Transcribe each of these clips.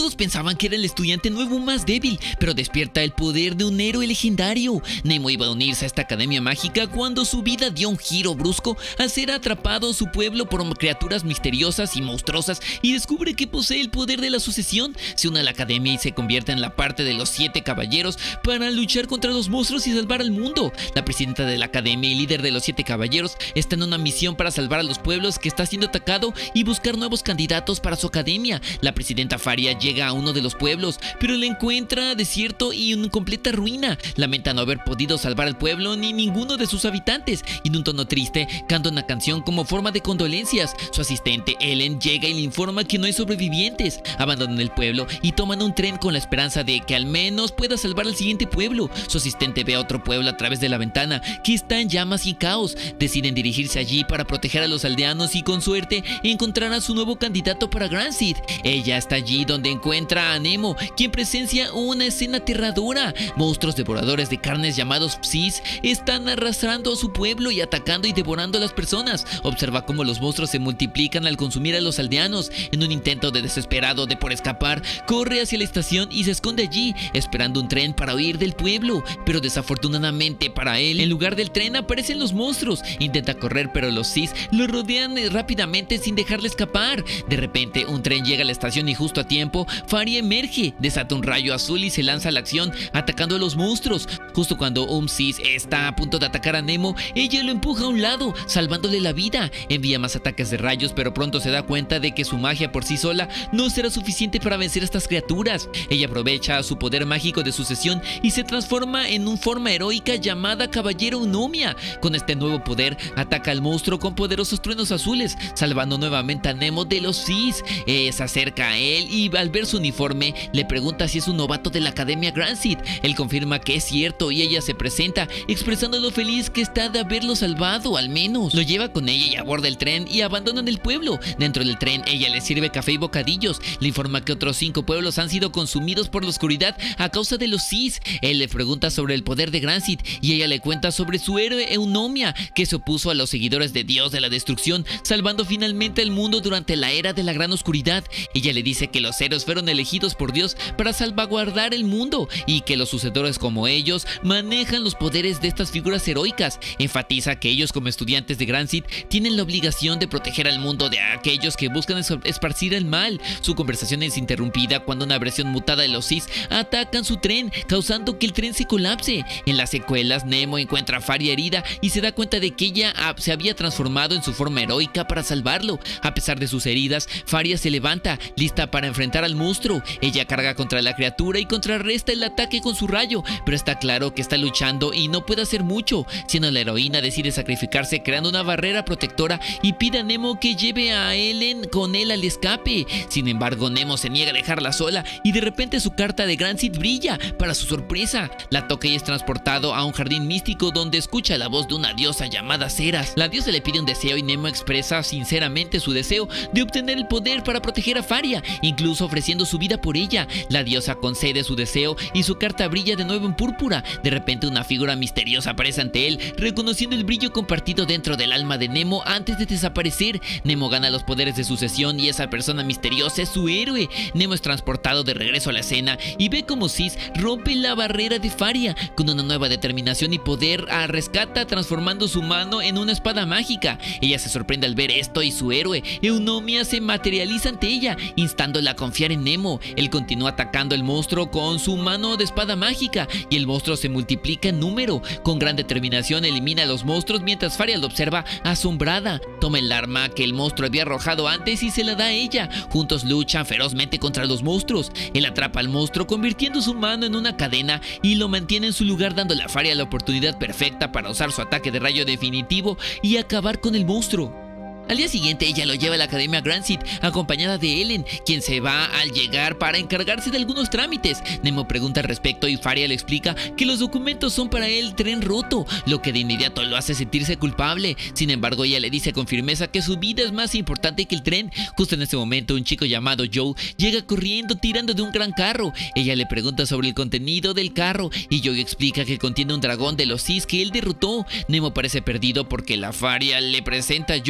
Todos pensaban que era el estudiante nuevo más débil, pero despierta el poder de un héroe legendario. Nemo iba a unirse a esta academia mágica cuando su vida dio un giro brusco al ser atrapado su pueblo por criaturas misteriosas y monstruosas, y descubre que posee el poder de la sucesión. Se une a la academia y se convierte en la parte de los 7 caballeros para luchar contra los monstruos y salvar al mundo. La presidenta de la academia y líder de los 7 caballeros está en una misión para salvar a los pueblos que está siendo atacado y buscar nuevos candidatos para su academia. La presidenta Faria llega a uno de los pueblos, pero le encuentra desierto y en completa ruina. Lamenta no haber podido salvar al pueblo ni ninguno de sus habitantes, y en un tono triste canta una canción como forma de condolencias. Su asistente Ellen llega y le informa que no hay sobrevivientes. Abandonan el pueblo y toman un tren con la esperanza de que al menos pueda salvar al siguiente pueblo. Su asistente ve a otro pueblo a través de la ventana que está en llamas y caos. Deciden dirigirse allí para proteger a los aldeanos y con suerte encontrar a su nuevo candidato para Grand Seed. Ella está allí donde encuentra a Nemo, quien presencia una escena aterradora. Monstruos devoradores de carnes llamados Psis están arrastrando a su pueblo y atacando y devorando a las personas. Observa cómo los monstruos se multiplican al consumir a los aldeanos. En un intento desesperado por escapar, corre hacia la estación y se esconde allí, esperando un tren para huir del pueblo. Pero desafortunadamente para él, en lugar del tren aparecen los monstruos. Intenta correr, pero los Psis lo rodean rápidamente sin dejarle escapar. De repente, un tren llega a la estación y justo a tiempo, Faria emerge, desata un rayo azul y se lanza a la acción, atacando a los monstruos. Justo cuando un Psis está a punto de atacar a Nemo, ella lo empuja a un lado, salvándole la vida. Envía más ataques de rayos, pero pronto se da cuenta de que su magia por sí sola no será suficiente para vencer a estas criaturas. Ella aprovecha su poder mágico de sucesión y se transforma en una forma heroica llamada Caballero Eunomia. Con este nuevo poder, ataca al monstruo con poderosos truenos azules, salvando nuevamente a Nemo de los Psis. Se acerca a él y al ver su uniforme le pregunta si es un novato de la Academia Grand Seed. Él confirma que es cierto y ella se presenta expresando lo feliz que está de haberlo salvado. Al menos lo lleva con ella y aborda el tren y abandonan el pueblo. Dentro del tren ella le sirve café y bocadillos. Le informa que otros 5 pueblos han sido consumidos por la oscuridad a causa de los Psis. Él le pregunta sobre el poder de Grand Seed y ella le cuenta sobre su héroe Eunomia, que se opuso a los seguidores de Dios de la destrucción, salvando finalmente el mundo durante la era de la gran oscuridad. Ella le dice que los héroes fueron elegidos por Dios para salvaguardar el mundo y que los sucedores como ellos manejan los poderes de estas figuras heroicas. Enfatiza que ellos como estudiantes de Grand Seed tienen la obligación de proteger al mundo de aquellos que buscan esparcir el mal. Su conversación es interrumpida cuando una versión mutada de los Psis atacan su tren, causando que el tren se colapse. En las secuelas, Nemo encuentra a Faria herida y se da cuenta de que ella se había transformado en su forma heroica para salvarlo. A pesar de sus heridas, Faria se levanta, lista para enfrentar al monstruo. Ella carga contra la criatura y contrarresta el ataque con su rayo, pero está claro que está luchando y no puede hacer mucho. Siendo la heroína, decide sacrificarse creando una barrera protectora y pide a Nemo que lleve a Ellen con él al escape. Sin embargo, Nemo se niega a dejarla sola y de repente su carta de Grand Seed brilla. Para su sorpresa, la toca y es transportado a un jardín místico donde escucha la voz de una diosa llamada Ceras. La diosa le pide un deseo y Nemo expresa sinceramente su deseo de obtener el poder para proteger a Faria, incluso ofreciendo su vida por ella. La diosa concede su deseo y su carta brilla de nuevo en púrpura. De repente una figura misteriosa aparece ante él, reconociendo el brillo compartido dentro del alma de Nemo antes de desaparecer. Nemo gana los poderes de sucesión y esa persona misteriosa es su héroe. Nemo es transportado de regreso a la escena y ve como Psis rompe la barrera de Faria. Con una nueva determinación y poder, rescata transformando su mano en una espada mágica. Ella se sorprende al ver esto y su héroe, Eunomia, se materializa ante ella, instándola a confiar en Nemo. Él continúa atacando al monstruo con su mano de espada mágica y el monstruo se multiplica en número. Con gran determinación elimina a los monstruos mientras Faria lo observa asombrada. Toma el arma que el monstruo había arrojado antes y se la da a ella. Juntos luchan ferozmente contra los monstruos. Él atrapa al monstruo convirtiendo su mano en una cadena y lo mantiene en su lugar, dándole a Faria la oportunidad perfecta para usar su ataque de rayo definitivo y acabar con el monstruo. Al día siguiente ella lo lleva a la Academia Grand Seed acompañada de Ellen, quien se va al llegar para encargarse de algunos trámites. Nemo pregunta al respecto y Faria le explica que los documentos son para el tren roto, lo que de inmediato lo hace sentirse culpable. Sin embargo, ella le dice con firmeza que su vida es más importante que el tren. Justo en ese momento un chico llamado Joe llega corriendo tirando de un gran carro. Ella le pregunta sobre el contenido del carro y Joe explica que contiene un dragón de los Psis que él derrotó. Nemo parece perdido porque la Faria le presenta a Joe como el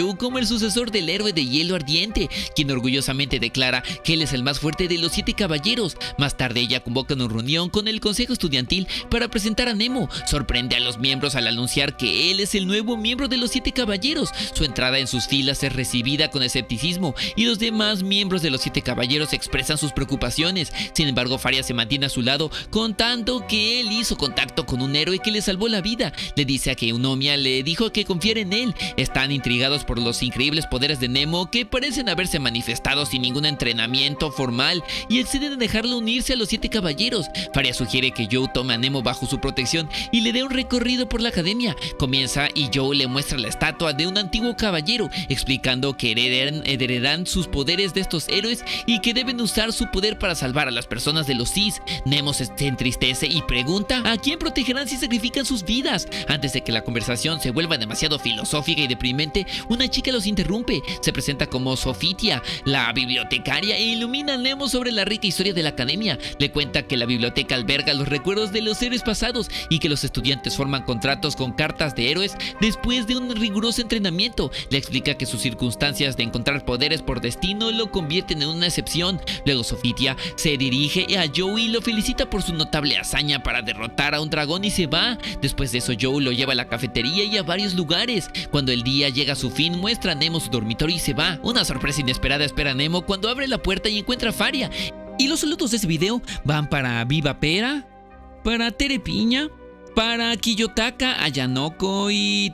el sucesor del héroe de hielo ardiente, quien orgullosamente declara que él es el más fuerte de los 7 caballeros. Más tarde ella convoca una reunión con el consejo estudiantil para presentar a Nemo. Sorprende a los miembros al anunciar que él es el nuevo miembro de los 7 caballeros. Su entrada en sus filas es recibida con escepticismo y los demás miembros de los 7 caballeros expresan sus preocupaciones. Sin embargo, Faria se mantiene a su lado, contando que él hizo contacto con un héroe que le salvó la vida. Le dice a que Eunomia le dijo que confiara en él. Están intrigados por los increíbles poderes de Nemo, que parecen haberse manifestado sin ningún entrenamiento formal, y acceden a dejarlo unirse a los 7 caballeros. Faria sugiere que Joe tome a Nemo bajo su protección y le dé un recorrido por la academia. Comienza y Joe le muestra la estatua de un antiguo caballero, explicando que heredarán sus poderes de estos héroes y que deben usar su poder para salvar a las personas de los Sis. Nemo se entristece y pregunta a quién protegerán si sacrifican sus vidas. Antes de que la conversación se vuelva demasiado filosófica y deprimente, una chica los interrumpe. Se presenta como Sofitia, la bibliotecaria, e ilumina a Nemo sobre la rica historia de la academia. Le cuenta que la biblioteca alberga los recuerdos de los héroes pasados y que los estudiantes forman contratos con cartas de héroes después de un riguroso entrenamiento. Le explica que sus circunstancias de encontrar poderes por destino lo convierten en una excepción. Luego Sofitia se dirige a Joe y lo felicita por su notable hazaña para derrotar a un dragón y se va. Después de eso, Joe lo lleva a la cafetería y a varios lugares. Cuando el día llega a su fin, muestra a Nemo su dormitorio y se va. Una sorpresa inesperada espera a Nemo cuando abre la puerta y encuentra a Faria. Y los saludos de ese video van para Viva Pera, para Tere Piña, para Kiyotaka Ayanoko y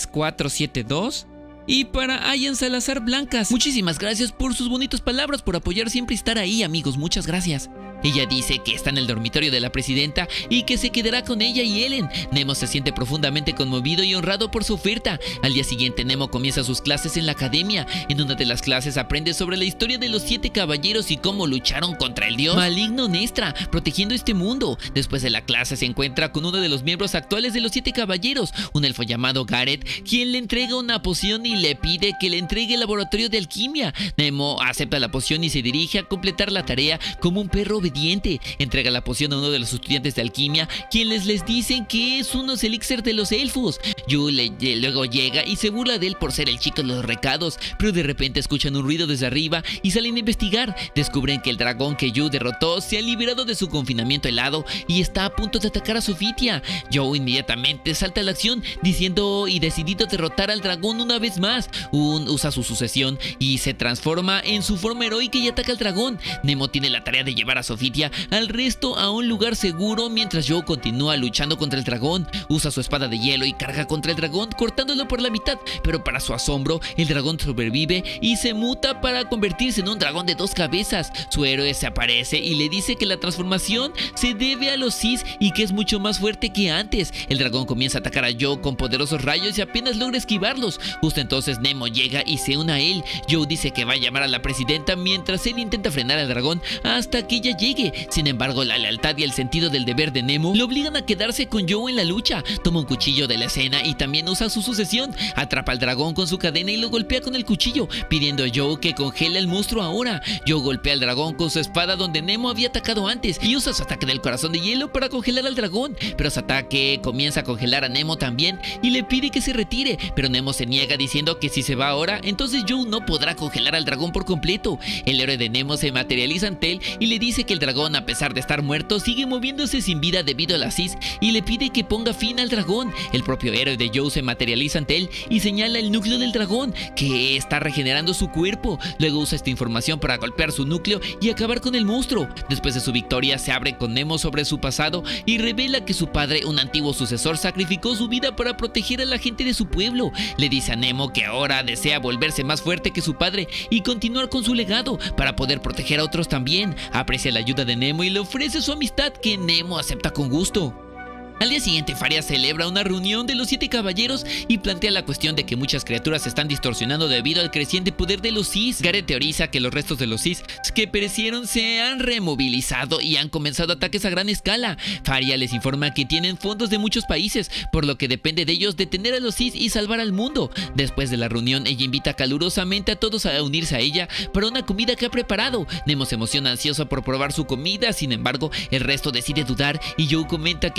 3472 y para Ayan Salazar Blancas. Muchísimas gracias por sus bonitas palabras, por apoyar siempre y estar ahí, amigos. Muchas gracias. Ella dice que está en el dormitorio de la presidenta y que se quedará con ella y Ellen. Nemo se siente profundamente conmovido y honrado por su oferta. Al día siguiente, Nemo comienza sus clases en la academia. En una de las clases aprende sobre la historia de los 7 caballeros y cómo lucharon contra el dios maligno Nestra, protegiendo este mundo. Después de la clase se encuentra con uno de los miembros actuales de los 7 caballeros, un elfo llamado Gareth, quien le entrega una poción y le pide que le entregue el laboratorio de alquimia. Nemo acepta la poción y se dirige a completar la tarea como un perro obediente. Entrega la poción a uno de los estudiantes de alquimia, quienes les dicen que es unos elixir de los elfos. Joe luego llega y se burla de él por ser el chico de los recados, pero de repente escuchan un ruido desde arriba y salen a investigar. Descubren que el dragón que Joe derrotó se ha liberado de su confinamiento helado y está a punto de atacar a Sofitia. Joe inmediatamente salta a la acción, diciendo y decidido a derrotar al dragón una vez más. Usa su sucesión y se transforma en su forma heroica y ataca al dragón. Nemo tiene la tarea de llevar a Sofitia al resto a un lugar seguro mientras Joe continúa luchando contra el dragón. Usa su espada de hielo y carga contra el dragón, cortándolo por la mitad, pero para su asombro el dragón sobrevive y se muta para convertirse en un dragón de 2 cabezas. Su héroe se aparece y le dice que la transformación se debe a los Sis y que es mucho más fuerte que antes. El dragón comienza a atacar a Joe con poderosos rayos y apenas logra esquivarlos. Justo entonces Nemo llega y se une a él. Joe dice que va a llamar a la presidenta mientras él intenta frenar al dragón hasta que ella llegue. Sin embargo, la lealtad y el sentido del deber de Nemo lo obligan a quedarse con Joe en la lucha. Toma un cuchillo de la escena y también usa su sucesión. Atrapa al dragón con su cadena y lo golpea con el cuchillo, pidiendo a Joe que congele al monstruo ahora. Joe golpea al dragón con su espada donde Nemo había atacado antes y usa su ataque del corazón de hielo para congelar al dragón. Pero su ataque comienza a congelar a Nemo también y le pide que se retire, pero Nemo se niega diciendo que si se va ahora, entonces Joe no podrá congelar al dragón por completo. El héroe de Nemo se materializa ante él y le dice que el dragón, a pesar de estar muerto, sigue moviéndose sin vida debido a la Sis y le pide que ponga fin al dragón. El propio héroe de Joe se materializa ante él y señala el núcleo del dragón, que está regenerando su cuerpo. Luego usa esta información para golpear su núcleo y acabar con el monstruo. Después de su victoria, se abre con Nemo sobre su pasado y revela que su padre, un antiguo sucesor, sacrificó su vida para proteger a la gente de su pueblo. Le dice a Nemo que ahora desea volverse más fuerte que su padre y continuar con su legado para poder proteger a otros también. Aprecia la ayuda de Nemo y le ofrece su amistad, que Nemo acepta con gusto. Al día siguiente, Faria celebra una reunión de los 7 caballeros y plantea la cuestión de que muchas criaturas se están distorsionando debido al creciente poder de los Sis. Gareth teoriza que los restos de los Sis que perecieron se han removilizado y han comenzado ataques a gran escala. Faria les informa que tienen fondos de muchos países, por lo que depende de ellos detener a los Sis y salvar al mundo. Después de la reunión, ella invita calurosamente a todos a unirse a ella para una comida que ha preparado. Nemo se emociona ansioso por probar su comida, sin embargo, el resto decide dudar y Joe comenta que este plato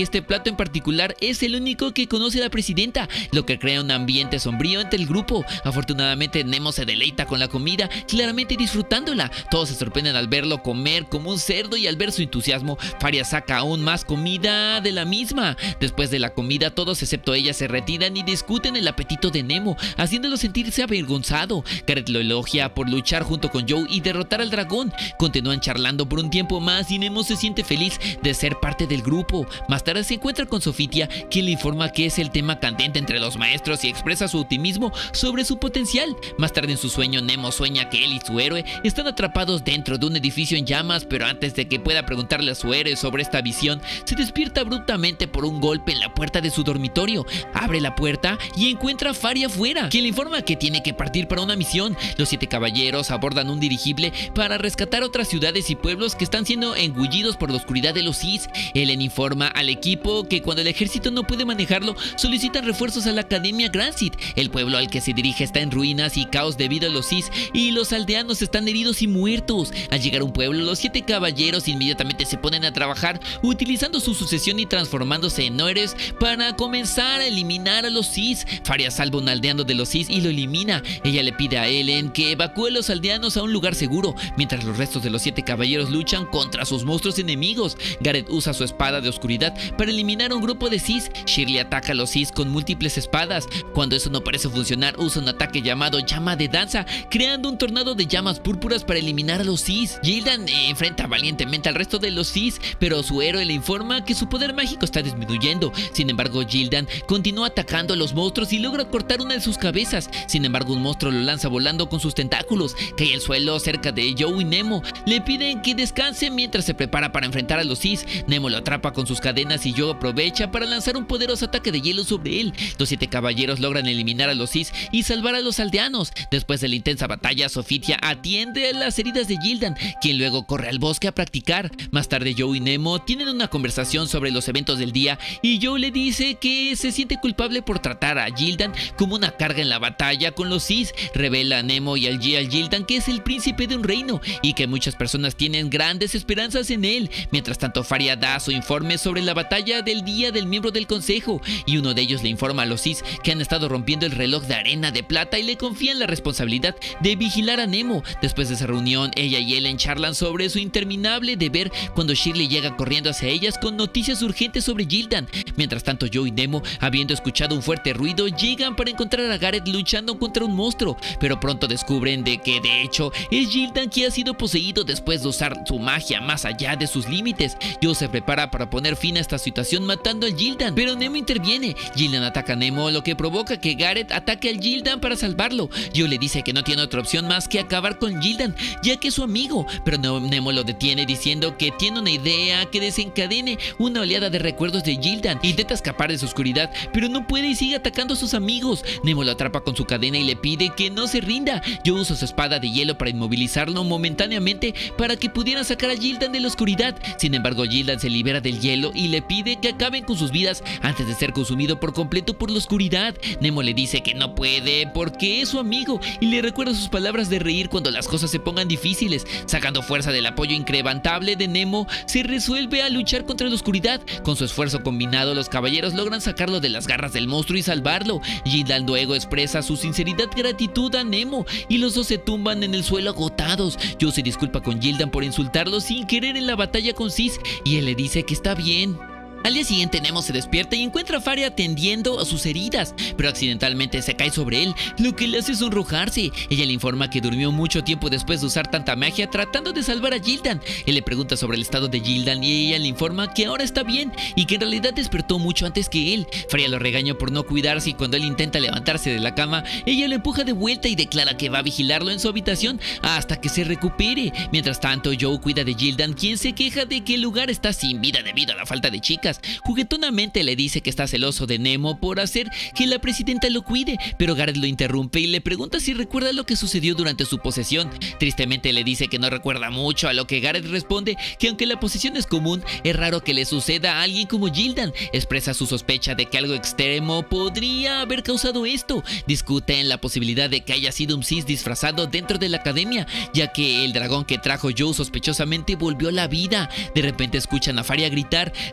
novato en particular es el único que conoce a la presidenta, lo que crea un ambiente sombrío entre el grupo. Afortunadamente Nemo se deleita con la comida, claramente disfrutándola. Todos se sorprenden al verlo comer como un cerdo y al ver su entusiasmo, Faria saca aún más comida de la misma. Después de la comida, todos excepto ella se retiran y discuten el apetito de Nemo, haciéndolo sentirse avergonzado. Gareth lo elogia por luchar junto con Joe y derrotar al dragón. Continúan charlando por un tiempo más y Nemo se siente feliz de ser parte del grupo. Más tarde se encuentra con Sofitia, quien le informa que es el tema candente entre los maestros y expresa su optimismo sobre su potencial. Más tarde en su sueño, Nemo sueña que él y su héroe están atrapados dentro de un edificio en llamas, pero antes de que pueda preguntarle a su héroe sobre esta visión, se despierta abruptamente por un golpe en la puerta de su dormitorio. Abre la puerta y encuentra a Faria afuera, quien le informa que tiene que partir para una misión. Los 7 caballeros abordan un dirigible para rescatar otras ciudades y pueblos que están siendo engullidos por la oscuridad de los Sith. Ellen informa al equipo que cuando el ejército no puede manejarlo, solicitan refuerzos a la Academia Grand Sith. El pueblo al que se dirige está en ruinas y caos debido a los Sith, y los aldeanos están heridos y muertos. Al llegar a un pueblo, los 7 caballeros inmediatamente se ponen a trabajar, utilizando su sucesión y transformándose en héroes para comenzar a eliminar a los Sith. Faria salva a un aldeano de los Sith y lo elimina. Ella le pide a Ellen que evacúe a los aldeanos a un lugar seguro, mientras los restos de los 7 caballeros luchan contra sus monstruos enemigos. Gareth usa su espada de oscuridad para eliminar a un grupo de Sith. Shirley ataca a los Sith con múltiples espadas. Cuando eso no parece funcionar, usa un ataque llamado llama de danza, creando un tornado de llamas púrpuras para eliminar a los Sith. Gildan enfrenta valientemente al resto de los Sith, pero su héroe le informa que su poder mágico está disminuyendo. Sin embargo, Gildan continúa atacando a los monstruos y logra cortar una de sus cabezas. Sin embargo, un monstruo lo lanza volando con sus tentáculos, cae al suelo cerca de Joe y Nemo. Le piden que descanse mientras se prepara para enfrentar a los Sith. Nemo lo atrapa con sus cadenas y Joe aprovecha para lanzar un poderoso ataque de hielo sobre él. Los 7 caballeros logran eliminar a los Sith y salvar a los aldeanos. Después de la intensa batalla, Sofitia atiende a las heridas de Gildan, quien luego corre al bosque a practicar. Más tarde, Joe y Nemo tienen una conversación sobre los eventos del día y Joe le dice que se siente culpable por tratar a Gildan como una carga en la batalla con los Sith. Revela a Nemo y al Gildan que es el príncipe de un reino y que muchas personas tienen grandes esperanzas en él. Mientras tanto, Faria da su informe sobre la batalla del día del miembro del consejo, y uno de ellos le informa a los Sith que han estado rompiendo el reloj de arena de plata y le confían la responsabilidad de vigilar a Nemo. Después de esa reunión, ella y Ellen charlan sobre su interminable deber cuando Shirley llega corriendo hacia ellas con noticias urgentes sobre Gildan. Mientras tanto, Joe y Nemo, habiendo escuchado un fuerte ruido, llegan para encontrar a Gareth luchando contra un monstruo, pero pronto descubren de que de hecho es Gildan quien ha sido poseído después de usar su magia más allá de sus límites. Joe se prepara para poner fin a esta situación matando al Gildan, pero Nemo interviene. Gildan ataca a Nemo, lo que provoca que Gareth ataque al Gildan para salvarlo. Joe le dice que no tiene otra opción más que acabar con Gildan, ya que es su amigo, pero Nemo lo detiene diciendo que tiene una idea que desencadene una oleada de recuerdos de Gildan. Intenta escapar de su oscuridad, pero no puede y sigue atacando a sus amigos. Nemo lo atrapa con su cadena y le pide que no se rinda. Joe usa su espada de hielo para inmovilizarlo momentáneamente para que pudieran sacar a Gildan de la oscuridad. Sin embargo, Gildan se libera del hielo y le pide que acaben con sus vidas antes de ser consumido por completo por la oscuridad. Nemo le dice que no puede porque es su amigo y le recuerda sus palabras de reír cuando las cosas se pongan difíciles. Sacando fuerza del apoyo incrementable de Nemo, se resuelve a luchar contra la oscuridad. Con su esfuerzo combinado, los caballeros logran sacarlo de las garras del monstruo y salvarlo. Gildan luego expresa su sinceridad gratitud a Nemo y los dos se tumban en el suelo agotados. Joe se disculpa con Gildan por insultarlo sin querer en la batalla con Sith y él le dice que está bien. Al día siguiente, Nemo se despierta y encuentra a Faria atendiendo a sus heridas, pero accidentalmente se cae sobre él, lo que le hace sonrojarse. Ella le informa que durmió mucho tiempo después de usar tanta magia tratando de salvar a Gildan. Él le pregunta sobre el estado de Gildan y ella le informa que ahora está bien y que en realidad despertó mucho antes que él. Faria lo regaña por no cuidarse y cuando él intenta levantarse de la cama, ella lo empuja de vuelta y declara que va a vigilarlo en su habitación hasta que se recupere. Mientras tanto, Joe cuida de Gildan, quien se queja de que el lugar está sin vida debido a la falta de chicas. Juguetonamente le dice que está celoso de Nemo por hacer que la presidenta lo cuide, pero Gareth lo interrumpe y le pregunta si recuerda lo que sucedió durante su posesión. Tristemente le dice que no recuerda mucho, a lo que Gareth responde que aunque la posesión es común, es raro que le suceda a alguien como Gildan. Expresa su sospecha de que algo extremo podría haber causado esto. Discuten la posibilidad de que haya sido un Sith disfrazado dentro de la academia, ya que el dragón que trajo Joe sospechosamente volvió a la vida. De repente escuchan a Faria gritar. Resulta que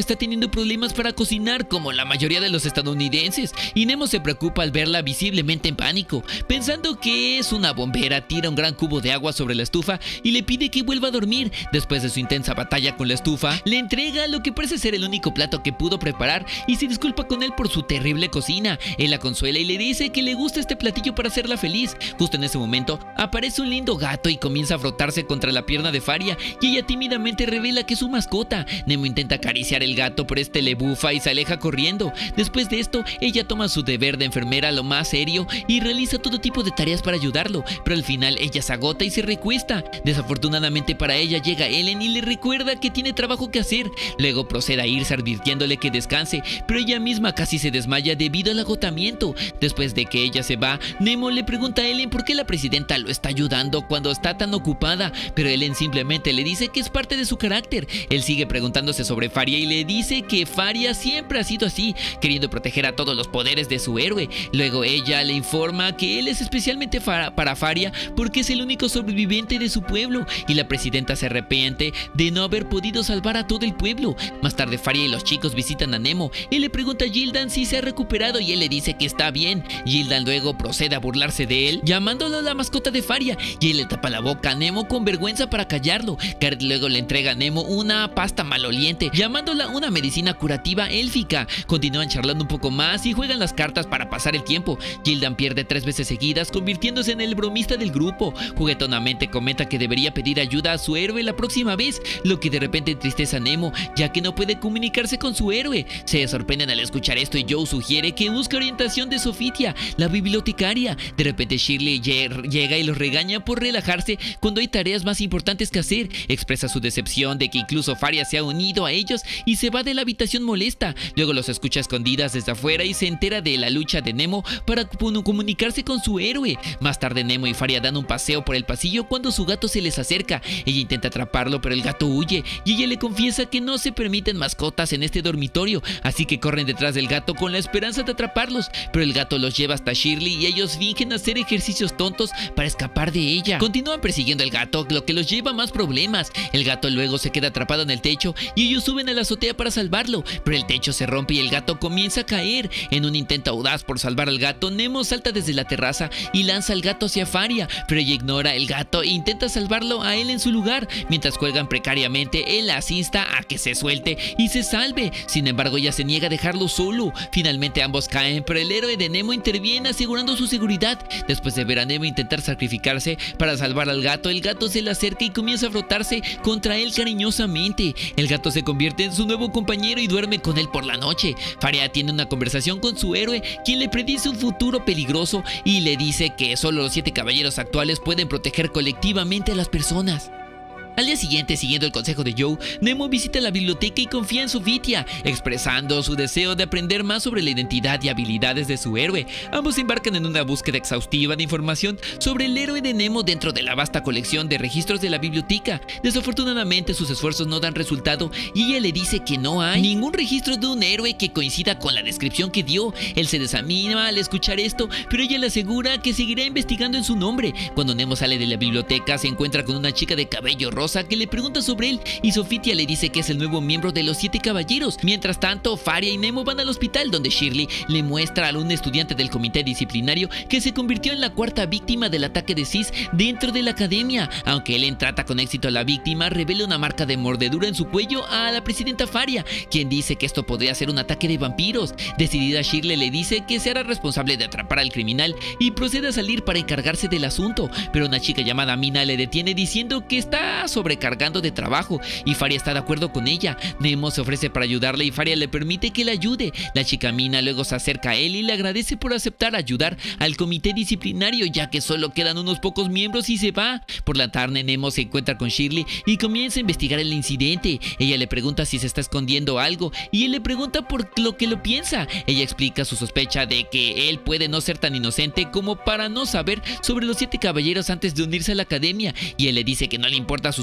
está teniendo problemas para cocinar como la mayoría de los estadounidenses, y Nemo se preocupa al verla visiblemente en pánico. Pensando que es una bombera, tira un gran cubo de agua sobre la estufa y le pide que vuelva a dormir. Después de su intensa batalla con la estufa, le entrega lo que parece ser el único plato que pudo preparar y se disculpa con él por su terrible cocina. Él la consuela y le dice que le gusta este platillo para hacerla feliz. Justo en ese momento aparece un lindo gato y comienza a frotarse contra la pierna de Faria, y ella tímidamente revela que es su mascota. Nemo intenta acariciar el gato, pero este le bufa y se aleja corriendo. Después de esto, ella toma su deber de enfermera lo más serio y realiza todo tipo de tareas para ayudarlo, pero al final ella se agota y se recuesta. Desafortunadamente para ella llega Ellen y le recuerda que tiene trabajo que hacer. Luego procede a irse advirtiéndole que descanse, pero ella misma casi se desmaya debido al agotamiento. Después de que ella se va, Nemo le pregunta a Ellen por qué la presidenta lo está ayudando cuando está tan ocupada, pero Ellen simplemente le dice que es parte de su carácter. Él sigue preguntándose sobre Faria y le dice que Faria siempre ha sido así, queriendo proteger a todos los poderes de su héroe. Luego ella le informa que él es especialmente para Faria porque es el único sobreviviente de su pueblo, y la presidenta se arrepiente de no haber podido salvar a todo el pueblo. Más tarde Faria y los chicos visitan a Nemo. Él le pregunta a Gildan si se ha recuperado y él le dice que está bien. Gildan luego procede a burlarse de él, llamándolo la mascota de Faria, y él le tapa la boca a Nemo con vergüenza para callarlo. Garrett luego le entrega a Nemo una pasta maloliente, llamándola una medicina curativa élfica. Continúan charlando un poco más y juegan las cartas para pasar el tiempo. Gildan pierde 3 veces seguidas, convirtiéndose en el bromista del grupo. Juguetonamente comenta que debería pedir ayuda a su héroe la próxima vez, lo que de repente entristece a Nemo, ya que no puede comunicarse con su héroe. Se sorprenden al escuchar esto y Joe sugiere que busque orientación de Sofitia, la bibliotecaria. De repente Shirley llega y los regaña por relajarse cuando hay tareas más importantes que hacer. Expresa su decepción de que incluso Faria se ha unido a ellos y se va de la habitación molesta. Luego los escucha escondidas desde afuera y se entera de la lucha de Nemo para comunicarse con su héroe. Más tarde Nemo y Faria dan un paseo por el pasillo cuando su gato se les acerca. Ella intenta atraparlo, pero el gato huye y ella le confiesa que no se permiten mascotas en este dormitorio, así que corren detrás del gato con la esperanza de atraparlos, pero el gato los lleva hasta Shirley y ellos fingen hacer ejercicios tontos para escapar de ella. Continúan persiguiendo al gato, lo que los lleva a más problemas. El gato luego se queda atrapado en el techo y ellos suben a la azotea para salvarlo, pero el techo se rompe y el gato comienza a caer. En un intento audaz por salvar al gato, Nemo salta desde la terraza y lanza al gato hacia Faria, pero ella ignora el gato e intenta salvarlo a él en su lugar. Mientras cuelgan precariamente, él las insta a que se suelte y se salve. Sin embargo, ella se niega a dejarlo solo. Finalmente ambos caen, pero el héroe de Nemo interviene asegurando su seguridad. Después de ver a Nemo intentar sacrificarse para salvar al gato, el gato se le acerca y comienza a frotarse contra él cariñosamente. El gato se convierte en su nuevo compañero y duerme con él por la noche. Faria tiene una conversación con su héroe, quien le predice un futuro peligroso y le dice que solo los 7 caballeros actuales pueden proteger colectivamente a las personas. Al día siguiente, siguiendo el consejo de Joe, Nemo visita la biblioteca y confía en Sofitia, expresando su deseo de aprender más sobre la identidad y habilidades de su héroe. Ambos se embarcan en una búsqueda exhaustiva de información sobre el héroe de Nemo dentro de la vasta colección de registros de la biblioteca. Desafortunadamente, sus esfuerzos no dan resultado y ella le dice que no hay ningún registro de un héroe que coincida con la descripción que dio. Él se desanima al escuchar esto, pero ella le asegura que seguirá investigando en su nombre. Cuando Nemo sale de la biblioteca, se encuentra con una chica de cabello rosa que le pregunta sobre él y Sofitia le dice que es el nuevo miembro de los 7 caballeros. Mientras tanto, Faria y Nemo van al hospital donde Shirley le muestra a un estudiante del comité disciplinario que se convirtió en la 4ª víctima del ataque de Sis dentro de la academia. Aunque Ellen trata con éxito a la víctima, revela una marca de mordedura en su cuello a la presidenta Faria, quien dice que esto podría ser un ataque de vampiros. Decidida, Shirley le dice que se hará responsable de atrapar al criminal y procede a salir para encargarse del asunto, pero una chica llamada Mina le detiene diciendo que está sobrecargando de trabajo y Faria está de acuerdo con ella. Nemo se ofrece para ayudarle y Faria le permite que la ayude. La chica Mina luego se acerca a él y le agradece por aceptar ayudar al comité disciplinario, ya que solo quedan unos pocos miembros, y se va. Por la tarde, Nemo se encuentra con Shirley y comienza a investigar el incidente. Ella le pregunta si se está escondiendo algo y él le pregunta por lo que lo piensa. Ella explica su sospecha de que él puede no ser tan inocente como para no saber sobre los 7 caballeros antes de unirse a la academia, y él le dice que no le importa su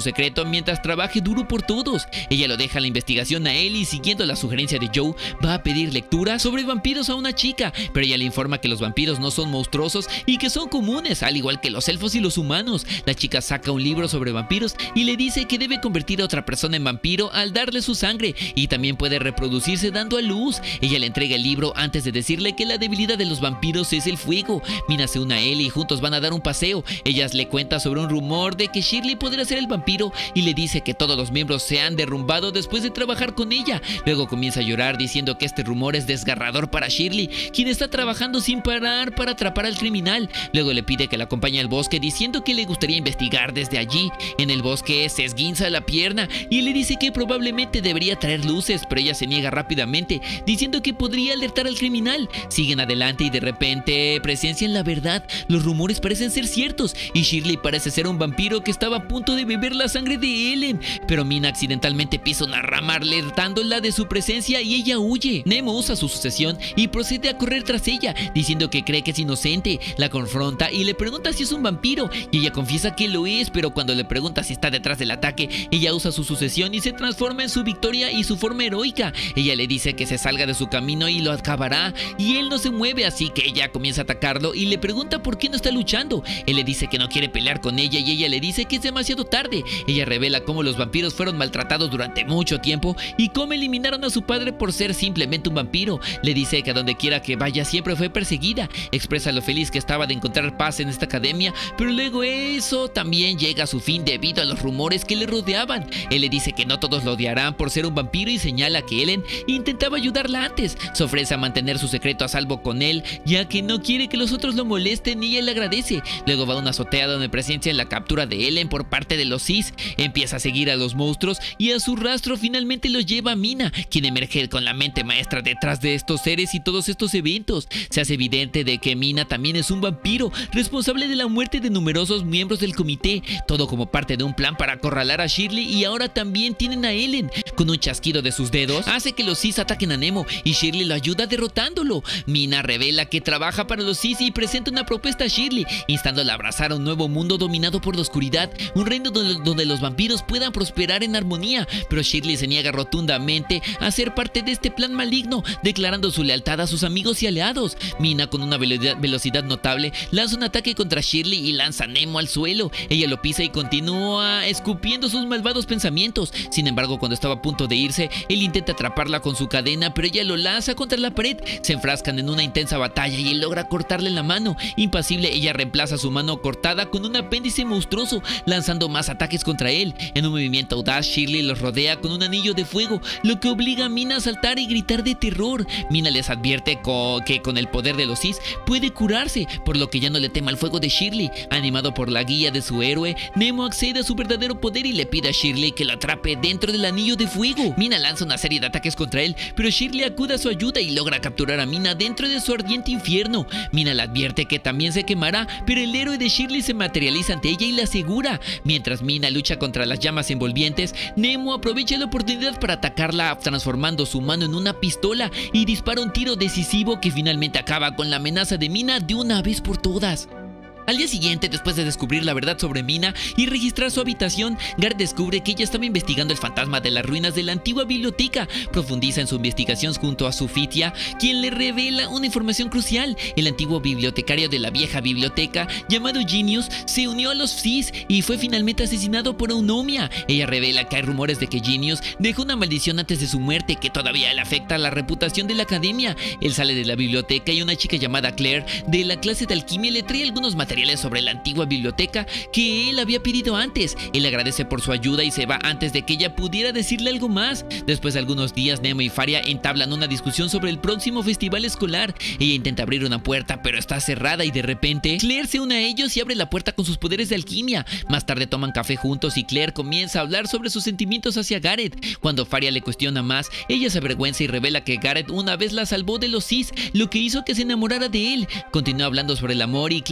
secreto mientras trabaje duro por todos. Ella lo deja la investigación a él y, siguiendo la sugerencia de Joe, va a pedir lectura sobre vampiros a una chica, pero ella le informa que los vampiros no son monstruosos y que son comunes, al igual que los elfos y los humanos. La chica saca un libro sobre vampiros y le dice que debe convertir a otra persona en vampiro al darle su sangre, y también puede reproducirse dando a luz. Ella le entrega el libro antes de decirle que la debilidad de los vampiros es el fuego. Mina se une a él y juntos van a dar un paseo. Ella le cuenta sobre un rumor de que Shirley podría ser el vampiro y le dice que todos los miembros se han derrumbado después de trabajar con ella. Luego comienza a llorar diciendo que este rumor es desgarrador para Shirley, quien está trabajando sin parar para atrapar al criminal. Luego le pide que la acompañe al bosque, diciendo que le gustaría investigar desde allí. En el bosque se esguinza la pierna y le dice que probablemente debería traer luces, pero ella se niega rápidamente, diciendo que podría alertar al criminal. Siguen adelante y de repente presencian la verdad. Los rumores parecen ser ciertos y Shirley parece ser un vampiro que estaba a punto de beber la sangre de Ellen, pero Mina accidentalmente pisa una rama alertándola de su presencia y ella huye. Nemo usa su sucesión y procede a correr tras ella, diciendo que cree que es inocente. La confronta y le pregunta si es un vampiro y ella confiesa que lo es, pero cuando le pregunta si está detrás del ataque, ella usa su sucesión y se transforma en su victoria y su forma heroica. Ella le dice que se salga de su camino y lo acabará, y él no se mueve, así que ella comienza a atacarlo y le pregunta por qué no está luchando. Él le dice que no quiere pelear con ella y ella le dice que es demasiado tarde. Ella revela cómo los vampiros fueron maltratados durante mucho tiempo y cómo eliminaron a su padre por ser simplemente un vampiro. Le dice que a donde quiera que vaya siempre fue perseguida. Expresa lo feliz que estaba de encontrar paz en esta academia, pero luego eso también llega a su fin debido a los rumores que le rodeaban. Él le dice que no todos lo odiarán por ser un vampiro y señala que Ellen intentaba ayudarla antes. Se ofrece a mantener su secreto a salvo con él, ya que no quiere que los otros lo molesten, y él le agradece. Luego va a una azotea donde presencia la captura de Ellen por parte de los Sis. Empieza a seguir a los monstruos y a su rastro finalmente los lleva a Mina, quien emerge con la mente maestra detrás de estos seres y todos estos eventos. Se hace evidente de que Mina también es un vampiro, responsable de la muerte de numerosos miembros del comité, todo como parte de un plan para acorralar a Shirley, y ahora también tienen a Ellen. Con un chasquido de sus dedos, hace que los Sis ataquen a Nemo y Shirley lo ayuda derrotándolo. Mina revela que trabaja para los Sis y presenta una propuesta a Shirley, instándola a abrazar a un nuevo mundo dominado por la oscuridad, un reino donde los vampiros puedan prosperar en armonía, pero Shirley se niega rotundamente a ser parte de este plan maligno, declarando su lealtad a sus amigos y aliados. Mina, con una velocidad notable, lanza un ataque contra Shirley y lanza a Nemo al suelo. Ella lo pisa y continúa escupiendo sus malvados pensamientos. Sin embargo, cuando estaba a punto de irse, él intenta atraparla con su cadena, pero ella lo lanza contra la pared. Se enfrascan en una intensa batalla y él logra cortarle la mano. Impasible, ella reemplaza su mano cortada con un apéndice monstruoso, lanzando más ataques contra él. En un movimiento audaz, Shirley los rodea con un anillo de fuego, lo que obliga a Mina a saltar y gritar de terror. Mina les advierte que con el poder de los Sis puede curarse, por lo que ya no le tema el fuego de Shirley. Animado por la guía de su héroe, Nemo accede a su verdadero poder y le pide a Shirley que lo atrape dentro del anillo de fuego. Mina lanza una serie de ataques contra él, pero Shirley acude a su ayuda y logra capturar a Mina dentro de su ardiente infierno. Mina le advierte que también se quemará, pero el héroe de Shirley se materializa ante ella y la asegura. Mientras Mina lucha contra las llamas envolvientes, Nemo aprovecha la oportunidad para atacarla, transformando su mano en una pistola y dispara un tiro decisivo que finalmente acaba con la amenaza de Mina de una vez por todas. Al día siguiente, después de descubrir la verdad sobre Mina y registrar su habitación, Garrett descubre que ella estaba investigando el fantasma de las ruinas de la antigua biblioteca. Profundiza en su investigación junto a Sufitia, quien le revela una información crucial. El antiguo bibliotecario de la vieja biblioteca, llamado Genius, se unió a los Sis y fue finalmente asesinado por Eunomia. Ella revela que hay rumores de que Genius dejó una maldición antes de su muerte que todavía le afecta a la reputación de la academia. Él sale de la biblioteca y una chica llamada Claire, de la clase de alquimia, le trae algunos materiales sobre la antigua biblioteca que él había pedido antes. Él agradece por su ayuda y se va antes de que ella pudiera decirle algo más. Después de algunos días, Nemo y Faria entablan una discusión sobre el próximo festival escolar. Ella intenta abrir una puerta, pero está cerrada, y de repente Claire se une a ellos y abre la puerta con sus poderes de alquimia. Más tarde toman café juntos y Claire comienza a hablar sobre sus sentimientos hacia Garrett. Cuando Faria le cuestiona más, ella se avergüenza y revela que Garrett una vez la salvó de los Sis, lo que hizo que se enamorara de él. Continúa hablando sobre el amor y Claire le dice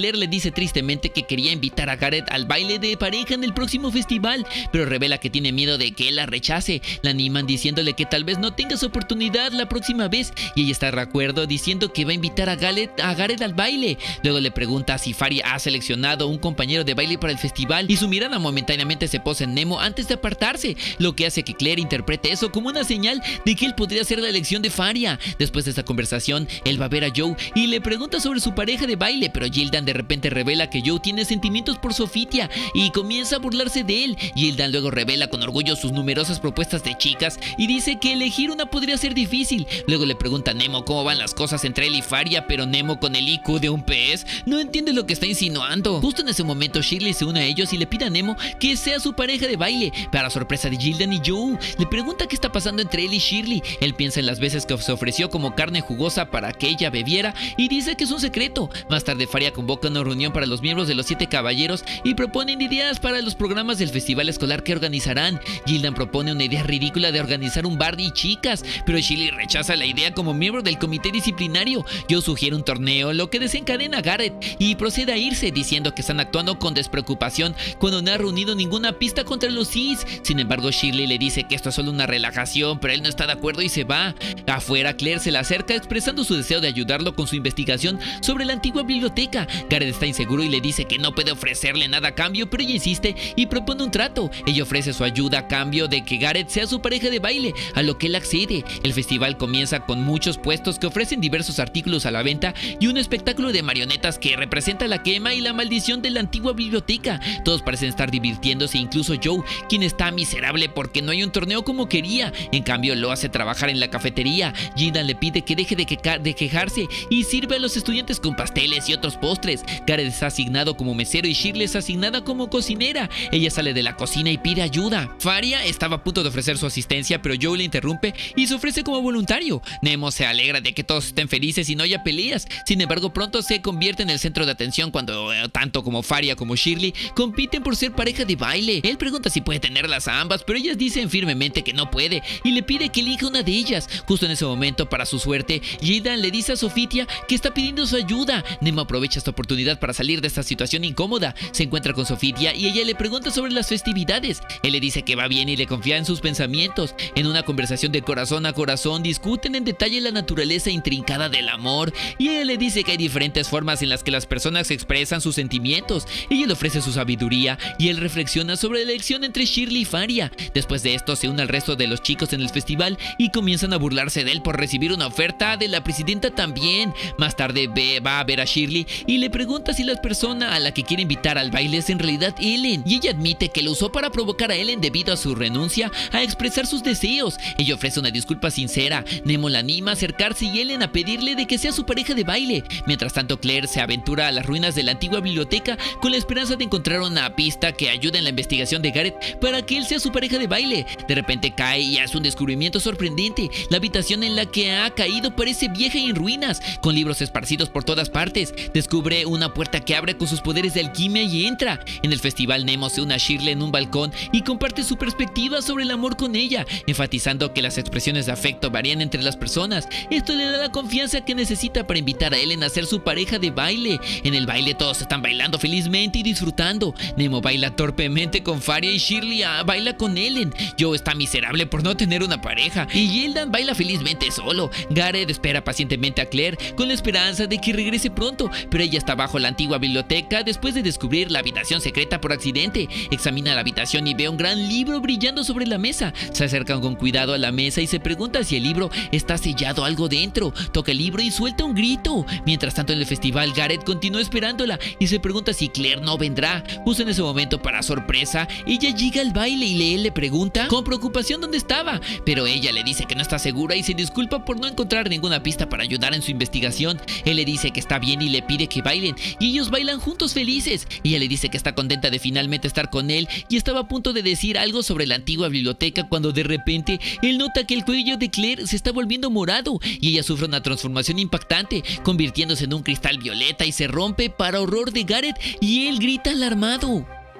dice tristemente que quería invitar a Gareth al baile de pareja en el próximo festival, pero revela que tiene miedo de que él la rechace. La animan diciéndole que tal vez no tengas oportunidad la próxima vez, y ella está de acuerdo diciendo que va a invitar a Gareth al baile. Luego le pregunta si Faria ha seleccionado un compañero de baile para el festival, y su mirada momentáneamente se posa en Nemo antes de apartarse, lo que hace que Claire interprete eso como una señal de que él podría ser la elección de Faria. Después de esta conversación, él va a ver a Joe y le pregunta sobre su pareja de baile, pero Gildan de repente revela que Joe tiene sentimientos por Sofitia y comienza a burlarse de él. Gildan luego revela con orgullo sus numerosas propuestas de chicas y dice que elegir una podría ser difícil. Luego le pregunta a Nemo cómo van las cosas entre él y Faria, pero Nemo, con el IQ de un pez, no entiende lo que está insinuando. Justo en ese momento Shirley se une a ellos y le pide a Nemo que sea su pareja de baile. Para sorpresa de Gildan y Joe, le pregunta qué está pasando entre él y Shirley. Él piensa en las veces que se ofreció como carne jugosa para que ella bebiera y dice que es un secreto. Más tarde Faria convoca una reunión para los miembros de los 7 caballeros y proponen ideas para los programas del festival escolar que organizarán. Gildan propone una idea ridícula de organizar un bar de chicas, pero Shirley rechaza la idea como miembro del comité disciplinario. Joe sugiere un torneo, lo que desencadena a Gareth y procede a irse diciendo que están actuando con despreocupación cuando no ha reunido ninguna pista contra los Cis. Sin embargo, Shirley le dice que esto es solo una relajación, pero él no está de acuerdo y se va. Afuera, Claire se le acerca expresando su deseo de ayudarlo con su investigación sobre la antigua biblioteca. Gareth está inseguro y le dice que no puede ofrecerle nada a cambio, pero ella insiste y propone un trato. Ella ofrece su ayuda a cambio de que Gareth sea su pareja de baile, a lo que él accede. El festival comienza con muchos puestos que ofrecen diversos artículos a la venta y un espectáculo de marionetas que representa la quema y la maldición de la antigua biblioteca. Todos parecen estar divirtiéndose, incluso Joe, quien está miserable porque no hay un torneo como quería. En cambio, lo hace trabajar en la cafetería. Gildan le pide que deje de quejarse y sirve a los estudiantes con pasteles y otros postres. Gareth es asignado como mesero y Shirley es asignada como cocinera. Ella sale de la cocina y pide ayuda. Faria estaba a punto de ofrecer su asistencia, pero Joe le interrumpe y se ofrece como voluntario. Nemo se alegra de que todos estén felices y no haya peleas. Sin embargo, pronto se convierte en el centro de atención cuando tanto como Faria como Shirley compiten por ser pareja de baile. Él pregunta si puede tenerlas a ambas, pero ellas dicen firmemente que no puede y le pide que elija una de ellas. Justo en ese momento, para su suerte, Gildan le dice a Sofitia que está pidiendo su ayuda. Nemo aprovecha esta oportunidad para salir de esta situación incómoda. Se encuentra con Sofitia y ella le pregunta sobre las festividades. Él le dice que va bien y le confía en sus pensamientos. En una conversación de corazón a corazón discuten en detalle la naturaleza intrincada del amor y ella le dice que hay diferentes formas en las que las personas expresan sus sentimientos. Ella le ofrece su sabiduría y él reflexiona sobre la elección entre Shirley y Faria. Después de esto se une al resto de los chicos en el festival y comienzan a burlarse de él por recibir una oferta de la presidenta también. Más tarde va a ver a Shirley y le pregunta si la persona a la que quiere invitar al baile es en realidad Ellen, y ella admite que lo usó para provocar a Ellen debido a su renuncia a expresar sus deseos. Ella ofrece una disculpa sincera. Nemo la anima a acercarse y Ellen a pedirle de que sea su pareja de baile. Mientras tanto, Claire se aventura a las ruinas de la antigua biblioteca con la esperanza de encontrar una pista que ayude en la investigación de Gareth para que él sea su pareja de baile. De repente cae y hace un descubrimiento sorprendente. La habitación en la que ha caído parece vieja y en ruinas, con libros esparcidos por todas partes. Descubre una puerta que abre con sus poderes de alquimia y entra. En el festival, Nemo se une a Shirley en un balcón y comparte su perspectiva sobre el amor con ella, enfatizando que las expresiones de afecto varían entre las personas. Esto le da la confianza que necesita para invitar a Ellen a ser su pareja de baile. En el baile todos están bailando felizmente y disfrutando. Nemo baila torpemente con Faria y Shirley baila con Ellen. Joe está miserable por no tener una pareja y Gildan baila felizmente solo. Gareth espera pacientemente a Claire con la esperanza de que regrese pronto, pero ella está bajo la antigua biblioteca después de descubrir la habitación secreta por accidente. Examina la habitación y ve un gran libro brillando sobre la mesa. Se acerca con cuidado a la mesa y se pregunta si el libro está sellado algo dentro. Toca el libro y suelta un grito. Mientras tanto, en el festival, Gareth continúa esperándola y se pregunta si Claire no vendrá. Justo en ese momento, para sorpresa, ella llega al baile y él le pregunta con preocupación dónde estaba, pero ella le dice que no está segura y se disculpa por no encontrar ninguna pista para ayudar en su investigación. Él le dice que está bien y le pide que bailen, y ellos bailan juntos felices. Ella le dice que está contenta de finalmente estar con él y estaba a punto de decir algo sobre la antigua biblioteca cuando de repente él nota que el cuello de Claire se está volviendo morado y ella sufre una transformación impactante, convirtiéndose en un cristal violeta y se rompe para horror de Gareth y él grita alarmado.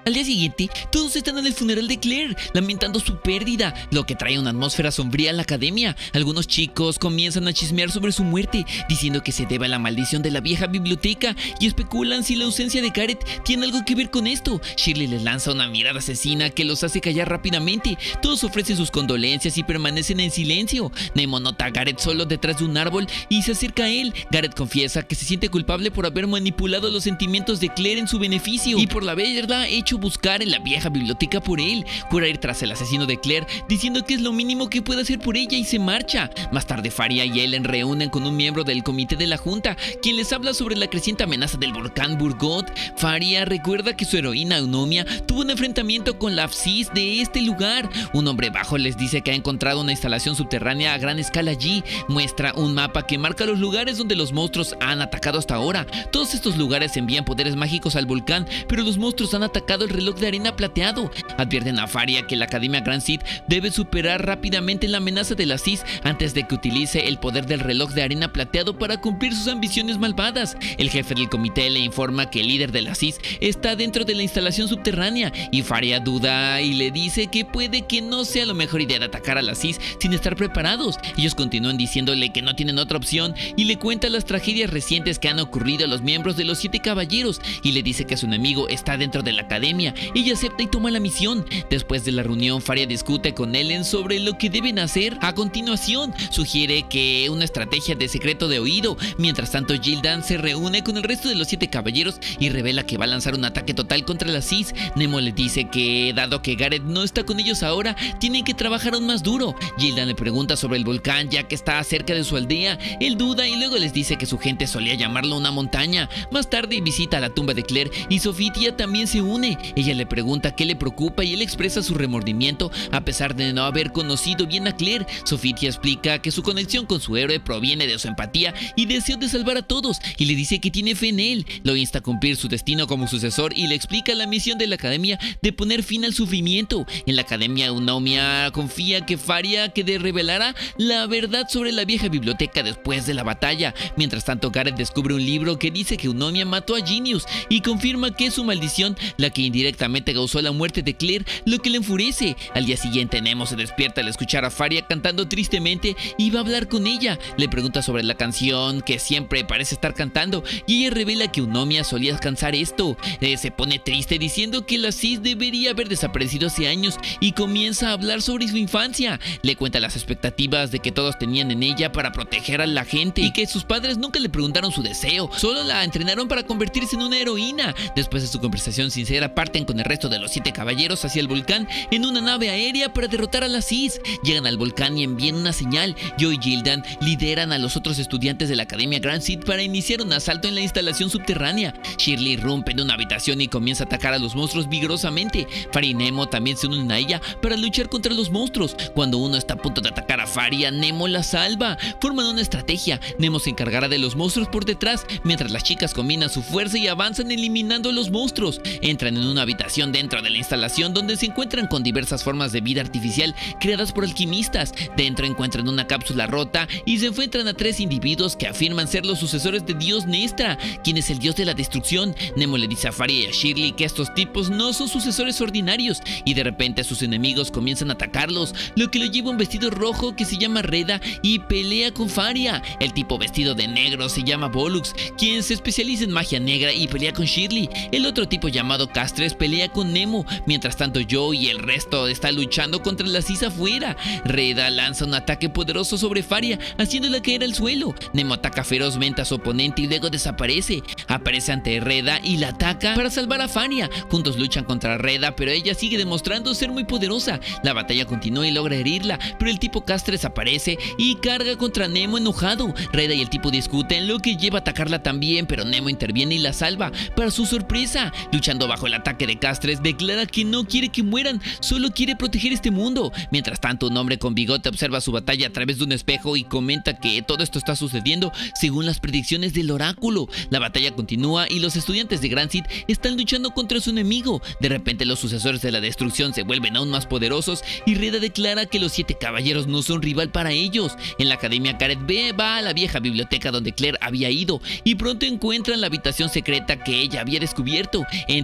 Al día siguiente, todos están en el funeral de Claire, lamentando su pérdida, lo que trae una atmósfera sombría a la academia. Algunos chicos comienzan a chismear sobre su muerte, diciendo que se debe a la maldición de la vieja biblioteca, y especulan si la ausencia de Garrett tiene algo que ver con esto. Shirley les lanza una mirada asesina que los hace callar rápidamente. Todos ofrecen sus condolencias y permanecen en silencio. Nemo nota a Garrett solo detrás de un árbol y se acerca a él. Garrett confiesa que se siente culpable por haber manipulado los sentimientos de Claire en su beneficio y por haberla hecho buscar en la vieja biblioteca por él. Jura ir tras el asesino de Claire, diciendo que es lo mínimo que puede hacer por ella, y se marcha. Más tarde, Faria y Ellen reúnen con un miembro del comité de la junta, quien les habla sobre la creciente amenaza del volcán Burgot. Faria recuerda que su heroína Eunomia tuvo un enfrentamiento con la Cis de este lugar. Un hombre bajo les dice que ha encontrado una instalación subterránea a gran escala allí. Muestra un mapa que marca los lugares donde los monstruos han atacado hasta ahora. Todos estos lugares envían poderes mágicos al volcán, pero los monstruos han atacado el reloj de arena plateado. Advierten a Faria que la Academia Grand Seed debe superar rápidamente la amenaza de la Cis antes de que utilice el poder del reloj de arena plateado para cumplir sus ambiciones malvadas. El jefe del comité le informa que el líder de la Cis está dentro de la instalación subterránea, y Faria duda y le dice que puede que no sea la mejor idea de atacar a la Cis sin estar preparados. Ellos continúan diciéndole que no tienen otra opción y le cuenta las tragedias recientes que han ocurrido a los miembros de los 7 caballeros, y le dice que su enemigo está dentro de la academia. Ella acepta y toma la misión. Después de la reunión, Faria discute con Ellen sobre lo que deben hacer a continuación. Sugiere que una estrategia de secreto de oído. Mientras tanto, Gildan se reúne con el resto de los 7 caballeros y revela que va a lanzar un ataque total contra la Cis. Nemo le dice que, dado que Garrett no está con ellos ahora, tienen que trabajar aún más duro. Gildan le pregunta sobre el volcán, ya que está cerca de su aldea. Él duda y luego les dice que su gente solía llamarlo una montaña. Más tarde visita la tumba de Claire y Sofitia también se une. Ella le pregunta qué le preocupa y él expresa su remordimiento a pesar de no haber conocido bien a Claire. Sofitia explica que su conexión con su héroe proviene de su empatía y deseo de salvar a todos, y le dice que tiene fe en él. Lo insta a cumplir su destino como sucesor y le explica la misión de la academia de poner fin al sufrimiento. En la academia, Eunomia confía que Faria revelará la verdad sobre la vieja biblioteca después de la batalla. Mientras tanto, Garrett descubre un libro que dice que Eunomia mató a Genius y confirma que es su maldición la que indirectamente causó la muerte de Claire, lo que le enfurece. Al día siguiente, Nemo se despierta al escuchar a Faria cantando tristemente y va a hablar con ella. Le pregunta sobre la canción que siempre parece estar cantando y ella revela que Eunomia solía cantar esto. Se pone triste diciendo que la Cis debería haber desaparecido hace años y comienza a hablar sobre su infancia. Le cuenta las expectativas de que todos tenían en ella para proteger a la gente y que sus padres nunca le preguntaron su deseo, solo la entrenaron para convertirse en una heroína. Después de su conversación sincera, parten con el resto de los 7 caballeros hacia el volcán en una nave aérea para derrotar a la Cis. Llegan al volcán y envían una señal. Joe y Gildan lideran a los otros estudiantes de la Academia Grand Seed para iniciar un asalto en la instalación subterránea. Shirley irrumpe en una habitación y comienza a atacar a los monstruos vigorosamente. Faria y Nemo también se unen a ella para luchar contra los monstruos. Cuando uno está a punto de atacar a Faria, Nemo la salva. Forman una estrategia. Nemo se encargará de los monstruos por detrás, mientras las chicas combinan su fuerza y avanzan eliminando a los monstruos. Entran en una habitación dentro de la instalación donde se encuentran con diversas formas de vida artificial creadas por alquimistas. Dentro encuentran una cápsula rota y se enfrentan a 3 individuos que afirman ser los sucesores de Dios Nestra, quien es el dios de la destrucción. Nemo le dice a Faria y a Shirley que estos tipos no son sucesores ordinarios, y de repente sus enemigos comienzan a atacarlos, lo que lo lleva a un vestido rojo que se llama Reda y pelea con Faria. El tipo vestido de negro se llama Pollux, quien se especializa en magia negra y pelea con Shirley. El otro tipo llamado Castres pelea con Nemo. Mientras tanto, Joe y el resto están luchando contra la Cis afuera. Reda lanza un ataque poderoso sobre Faria, haciéndola caer al suelo. Nemo ataca ferozmente a su oponente y luego desaparece. Aparece ante Reda y la ataca para salvar a Faria. Juntos luchan contra Reda, pero ella sigue demostrando ser muy poderosa. La batalla continúa y logra herirla, pero el tipo Castres aparece y carga contra Nemo enojado. Reda y el tipo discuten, lo que lleva a atacarla también, pero Nemo interviene y la salva. Para su sorpresa, luchando bajo el ataque de Castres, declara que no quiere que mueran, solo quiere proteger este mundo. Mientras tanto, un hombre con bigote observa su batalla a través de un espejo y comenta que todo esto está sucediendo según las predicciones del oráculo. La batalla continúa y los estudiantes de Grand Seed están luchando contra su enemigo. De repente, los sucesores de la destrucción se vuelven aún más poderosos y Reda declara que los 7 caballeros no son rival para ellos. En la academia, Garrett va a la vieja biblioteca donde Claire había ido y pronto encuentran la habitación secreta que ella había descubierto. Entra y descubre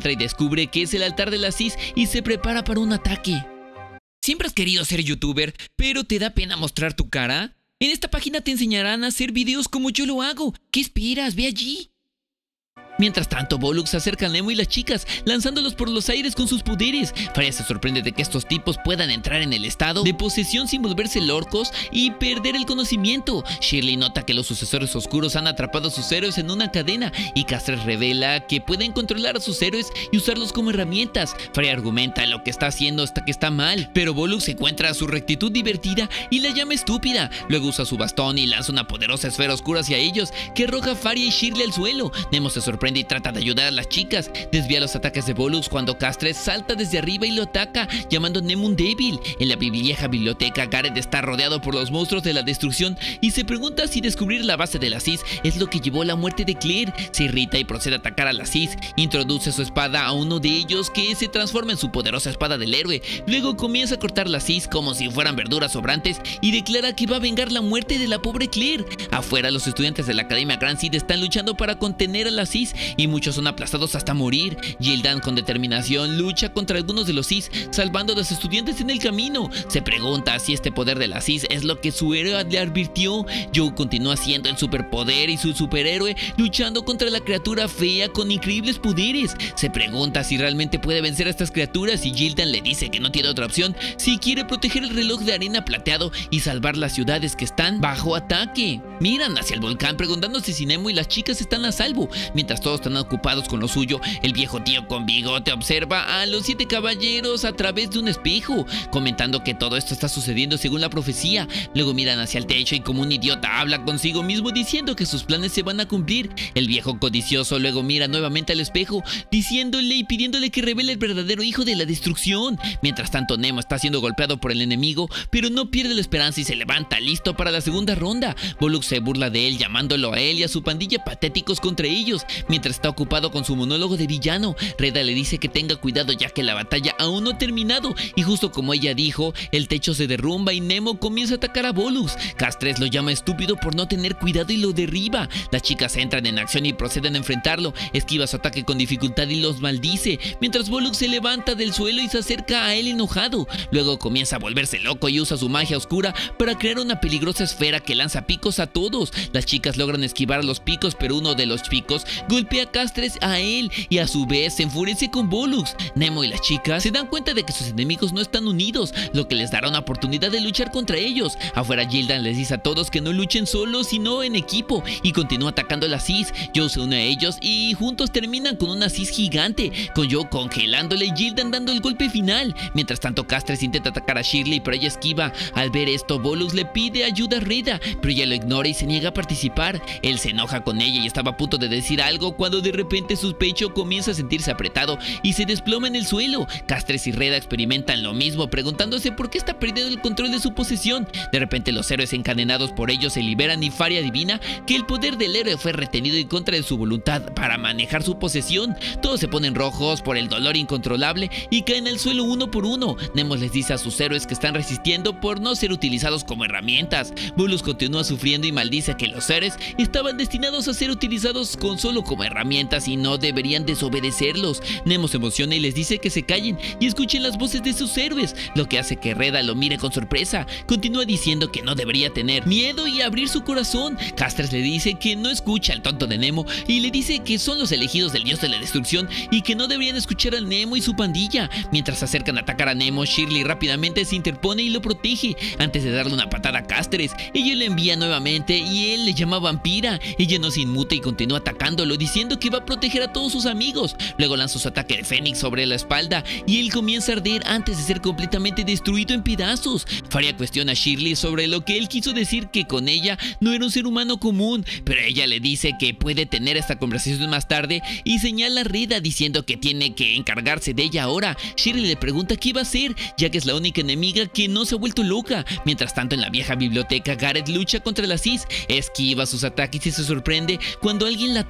descubre que es el altar de la Cis y se prepara para un ataque. ¿Siempre has querido ser youtuber, pero te da pena mostrar tu cara? En esta página te enseñarán a hacer videos como yo lo hago. ¿Qué esperas? Ve allí. Mientras tanto, Bollux acerca a Nemo y las chicas, lanzándolos por los aires con sus poderes. Faria se sorprende de que estos tipos puedan entrar en el estado de posesión sin volverse lorcos y perder el conocimiento. Shirley nota que los sucesores oscuros han atrapado a sus héroes en una cadena y Castres revela que pueden controlar a sus héroes y usarlos como herramientas. Faria argumenta lo que está haciendo hasta que está mal, pero Bollux encuentra su rectitud divertida y la llama estúpida. Luego usa su bastón y lanza una poderosa esfera oscura hacia ellos que arroja a Faria y Shirley al suelo. Nemo se sorprende y trata de ayudar a las chicas. Desvía los ataques de Bollux cuando Castres salta desde arriba y lo ataca, llamando a Nemo un débil. En la vieja biblioteca, Gareth está rodeado por los monstruos de la destrucción y se pregunta si descubrir la base de la Cis es lo que llevó a la muerte de Claire. Se irrita y procede a atacar a la Cis. Introduce su espada a uno de ellos, que se transforma en su poderosa espada del héroe. Luego comienza a cortar la Cis como si fueran verduras sobrantes y declara que va a vengar la muerte de la pobre Claire. Afuera, los estudiantes de la Academia Grand Seed están luchando para contener a la Cis y muchos son aplastados hasta morir. Gildan, con determinación, lucha contra algunos de los Cis, salvando a los estudiantes en el camino. Se pregunta si este poder de la Cis es lo que su héroe le advirtió. Joe continúa siendo el superpoder y su superhéroe, luchando contra la criatura fea con increíbles poderes. Se pregunta si realmente puede vencer a estas criaturas y Gildan le dice que no tiene otra opción si quiere proteger el reloj de arena plateado y salvar las ciudades que están bajo ataque. Miran hacia el volcán preguntándose si Nemo y las chicas están a salvo. Mientras todos están ocupados con lo suyo, el viejo tío con bigote observa a los 7 caballeros a través de un espejo, comentando que todo esto está sucediendo según la profecía. Luego miran hacia el techo y como un idiota habla consigo mismo diciendo que sus planes se van a cumplir. El viejo codicioso luego mira nuevamente al espejo, diciéndole y pidiéndole que revele el verdadero hijo de la destrucción. Mientras tanto, Nemo está siendo golpeado por el enemigo, pero no pierde la esperanza y se levanta listo para la segunda ronda. Bollux se burla de él, llamándolo a él y a su pandilla patéticos contra ellos. Mientras está ocupado con su monólogo de villano, Reda le dice que tenga cuidado ya que la batalla aún no ha terminado, y justo como ella dijo, el techo se derrumba y Nemo comienza a atacar a Bollux. Castres lo llama estúpido por no tener cuidado y lo derriba. Las chicas entran en acción y proceden a enfrentarlo. Esquiva su ataque con dificultad y los maldice, mientras Bollux se levanta del suelo y se acerca a él enojado. Luego comienza a volverse loco y usa su magia oscura para crear una peligrosa esfera que lanza picos a todos. Las chicas logran esquivar los picos, pero uno de los picos golpea a Castres a él y a su vez se enfurece con Bollux. Nemo y las chicas se dan cuenta de que sus enemigos no están unidos, lo que les dará una oportunidad de luchar contra ellos. Afuera, Gildan les dice a todos que no luchen solos sino en equipo y continúa atacando a la Cis. Joe se une a ellos y juntos terminan con una Cis gigante, con Joe congelándole y Gildan dando el golpe final. Mientras tanto, Castres intenta atacar a Shirley, pero ella esquiva. Al ver esto, Bollux le pide ayuda a Reda, pero ella lo ignora y se niega a participar. Él se enoja con ella y estaba a punto de decir algo cuando de repente su pecho comienza a sentirse apretado y se desploma en el suelo. Castres y Reda experimentan lo mismo, preguntándose por qué está perdiendo el control de su posesión. De repente, los héroes encadenados por ellos se liberan y Faria adivina que el poder del héroe fue retenido en contra de su voluntad para manejar su posesión. Todos se ponen rojos por el dolor incontrolable y caen al suelo uno por uno. Nemo les dice a sus héroes que están resistiendo por no ser utilizados como herramientas. Bollux continúa sufriendo y maldice que los héroes estaban destinados a ser utilizados solo como herramientas y no deberían desobedecerlos. Nemo se emociona y les dice que se callen y escuchen las voces de sus héroes, lo que hace que Reda lo mire con sorpresa. Continúa diciendo que no debería tener miedo y abrir su corazón. Castres le dice que no escucha al tonto de Nemo y le dice que son los elegidos del dios de la destrucción y que no deberían escuchar a Nemo y su pandilla. Mientras se acercan a atacar a Nemo, Shirley rápidamente se interpone y lo protege antes de darle una patada a Castres. Ella le envía nuevamente y él le llama vampira. Ella no se inmuta y continúa atacándolo, diciendo que va a proteger a todos sus amigos. Luego lanza su ataque de Fénix sobre la espalda y él comienza a arder antes de ser completamente destruido en pedazos. Faria cuestiona a Shirley sobre lo que él quiso decir, que con ella no era un ser humano común, pero ella le dice que puede tener esta conversación más tarde y señala a Reda diciendo que tiene que encargarse de ella ahora. Shirley le pregunta qué va a hacer, ya que es la única enemiga que no se ha vuelto loca. Mientras tanto, en la vieja biblioteca, Gareth lucha contra la Cis, esquiva sus ataques y se sorprende cuando alguien la ataca.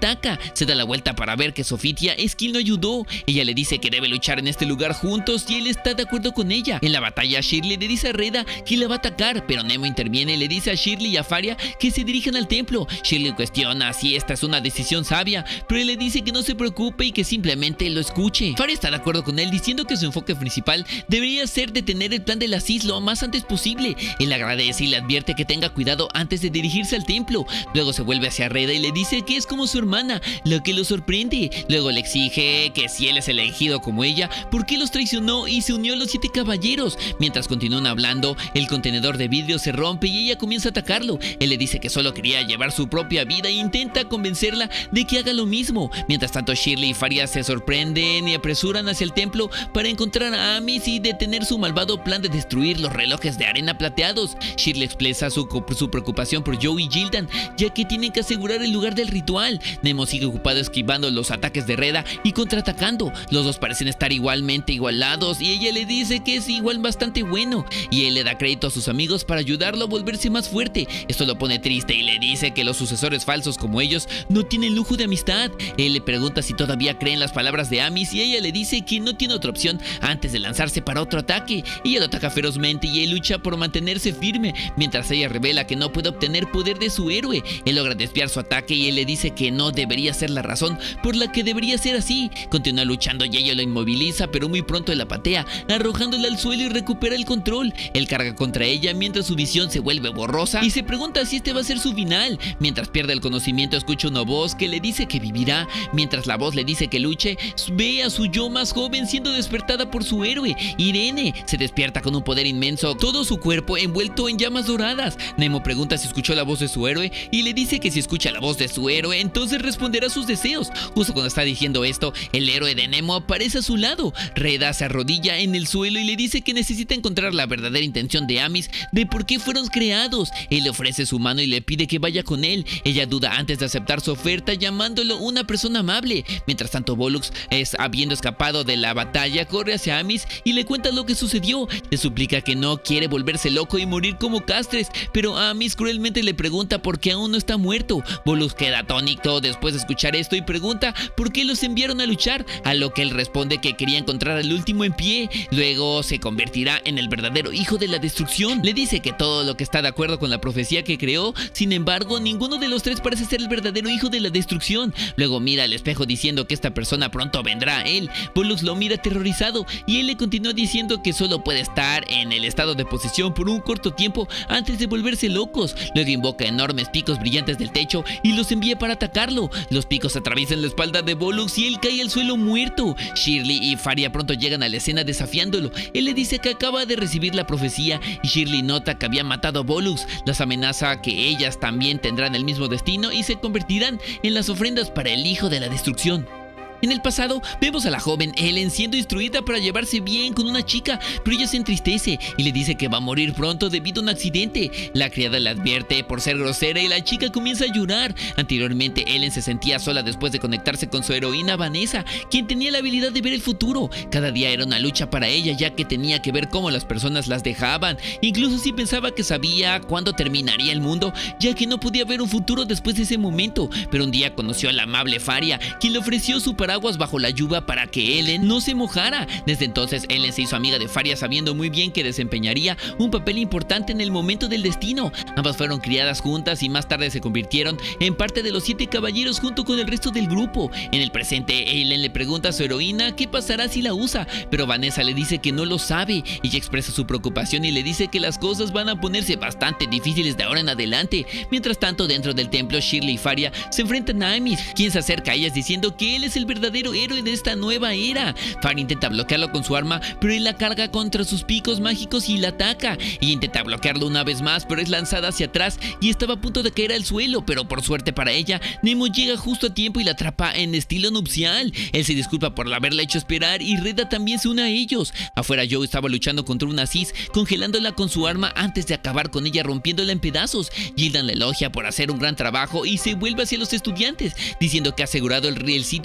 se da la vuelta para ver que Sofitia es quien lo ayudó. Ella le dice que debe luchar en este lugar juntos y él está de acuerdo con ella. En la batalla, Shirley le dice a Reda que la va a atacar, pero Nemo interviene y le dice a Shirley y a Faria que se dirijan al templo. Shirley cuestiona si esta es una decisión sabia, pero él le dice que no se preocupe y que simplemente lo escuche. Faria está de acuerdo con él, diciendo que su enfoque principal debería ser detener el plan de la Cis lo más antes posible. Él agradece y le advierte que tenga cuidado antes de dirigirse al templo. Luego se vuelve hacia Reda y le dice que es como su hermana, lo que lo sorprende. Luego le exige que si él es elegido como ella, ¿por qué los traicionó y se unió a los 7 caballeros? Mientras continúan hablando, el contenedor de vidrio se rompe y ella comienza a atacarlo. Él le dice que solo quería llevar su propia vida e intenta convencerla de que haga lo mismo. Mientras tanto, Shirley y Faria se sorprenden y apresuran hacia el templo para encontrar a Amis y detener su malvado plan de destruir los relojes de arena plateados. Shirley expresa su preocupación por Joe y Gildan, ya que tienen que asegurar el lugar del ritual. Nemo sigue ocupado esquivando los ataques de Reda y contraatacando. Los dos parecen estar igualmente igualados y ella le dice que es igual bastante bueno, y él le da crédito a sus amigos para ayudarlo a volverse más fuerte. Esto lo pone triste y le dice que los sucesores falsos como ellos no tienen lujo de amistad. Él le pregunta si todavía cree en las palabras de Amis y ella le dice que no tiene otra opción antes de lanzarse para otro ataque. Ella lo ataca ferozmente y él lucha por mantenerse firme, mientras ella revela que no puede obtener poder de su héroe. Él logra desviar su ataque y él le dice que no debería ser la razón por la que debería ser así. Continúa luchando y ella lo inmoviliza, pero muy pronto él la patea, arrojándola al suelo y recupera el control. Él carga contra ella mientras su visión se vuelve borrosa y se pregunta si este va a ser su final. Mientras pierde el conocimiento, escucha una voz que le dice que vivirá. Mientras la voz le dice que luche, ve a su yo más joven siendo despertada por su héroe. Irene se despierta con un poder inmenso, todo su cuerpo envuelto en llamas doradas. Nemo pregunta si escuchó la voz de su héroe y le dice que si escucha la voz de su héroe, entonces responderá sus deseos. Justo cuando está diciendo esto, el héroe de Nemo aparece a su lado. Reda se arrodilla en el suelo y le dice que necesita encontrar la verdadera intención de Amis, de por qué fueron creados. Él le ofrece su mano y le pide que vaya con él. Ella duda antes de aceptar su oferta, llamándolo una persona amable. Mientras tanto, Pollux, habiendo escapado de la batalla, corre hacia Amis y le cuenta lo que sucedió. Le suplica que no quiere volverse loco y morir como Castres, pero Amis cruelmente le pregunta por qué aún no está muerto. Pollux queda atónito después de escuchar esto y pregunta por qué los enviaron a luchar, a lo que él responde que quería encontrar al último en pie. Luego se convertirá en el verdadero hijo de la destrucción. Le dice que todo lo que está de acuerdo con la profecía que creó, sin embargo, ninguno de los tres parece ser el verdadero hijo de la destrucción. Luego mira al espejo diciendo que esta persona pronto vendrá a él. Pollux lo mira aterrorizado y él le continúa diciendo que solo puede estar en el estado de posesión por un corto tiempo antes de volverse locos. Luego invoca enormes picos brillantes del techo y los envía para atacarlo. Los picos atraviesan la espalda de Pollux y él cae al suelo muerto. Shirley y Faria pronto llegan a la escena desafiándolo. Él le dice que acaba de recibir la profecía y Shirley nota que había matado a Pollux. Las amenaza que ellas también tendrán el mismo destino y se convertirán en las ofrendas para el hijo de la destrucción. En el pasado, vemos a la joven Ellen siendo instruida para llevarse bien con una chica, pero ella se entristece y le dice que va a morir pronto debido a un accidente. La criada le advierte por ser grosera y la chica comienza a llorar. Anteriormente, Ellen se sentía sola después de conectarse con su heroína Vanessa, quien tenía la habilidad de ver el futuro. Cada día era una lucha para ella, ya que tenía que ver cómo las personas las dejaban, incluso si pensaba que sabía cuándo terminaría el mundo, ya que no podía ver un futuro después de ese momento. Pero un día conoció a la amable Faria, quien le ofreció su paraguas bajo la lluvia para que Ellen no se mojara. Desde entonces, Ellen se hizo amiga de Faria, sabiendo muy bien que desempeñaría un papel importante en el momento del destino. Ambas fueron criadas juntas y más tarde se convirtieron en parte de los 7 caballeros junto con el resto del grupo. En el presente, Ellen le pregunta a su heroína qué pasará si la usa, pero Vanessa le dice que no lo sabe. Ella expresa su preocupación y le dice que las cosas van a ponerse bastante difíciles de ahora en adelante. Mientras tanto, dentro del templo, Shirley y Faria se enfrentan a Amis, quien se acerca a ellas diciendo que él es el verdadero héroe de esta nueva era. Faria intenta bloquearlo con su arma, pero él la carga contra sus picos mágicos y la ataca. Ella intenta bloquearlo una vez más, pero es lanzada hacia atrás y estaba a punto de caer al suelo, pero por suerte para ella, Nemo llega justo a tiempo y la atrapa en estilo nupcial. Él se disculpa por haberla hecho esperar y Reda también se une a ellos. Afuera, Joe estaba luchando contra una Cis, congelándola con su arma antes de acabar con ella, rompiéndola en pedazos. Gildan la elogia por hacer un gran trabajo y se vuelve hacia los estudiantes, diciendo que ha asegurado el sitio del ritual.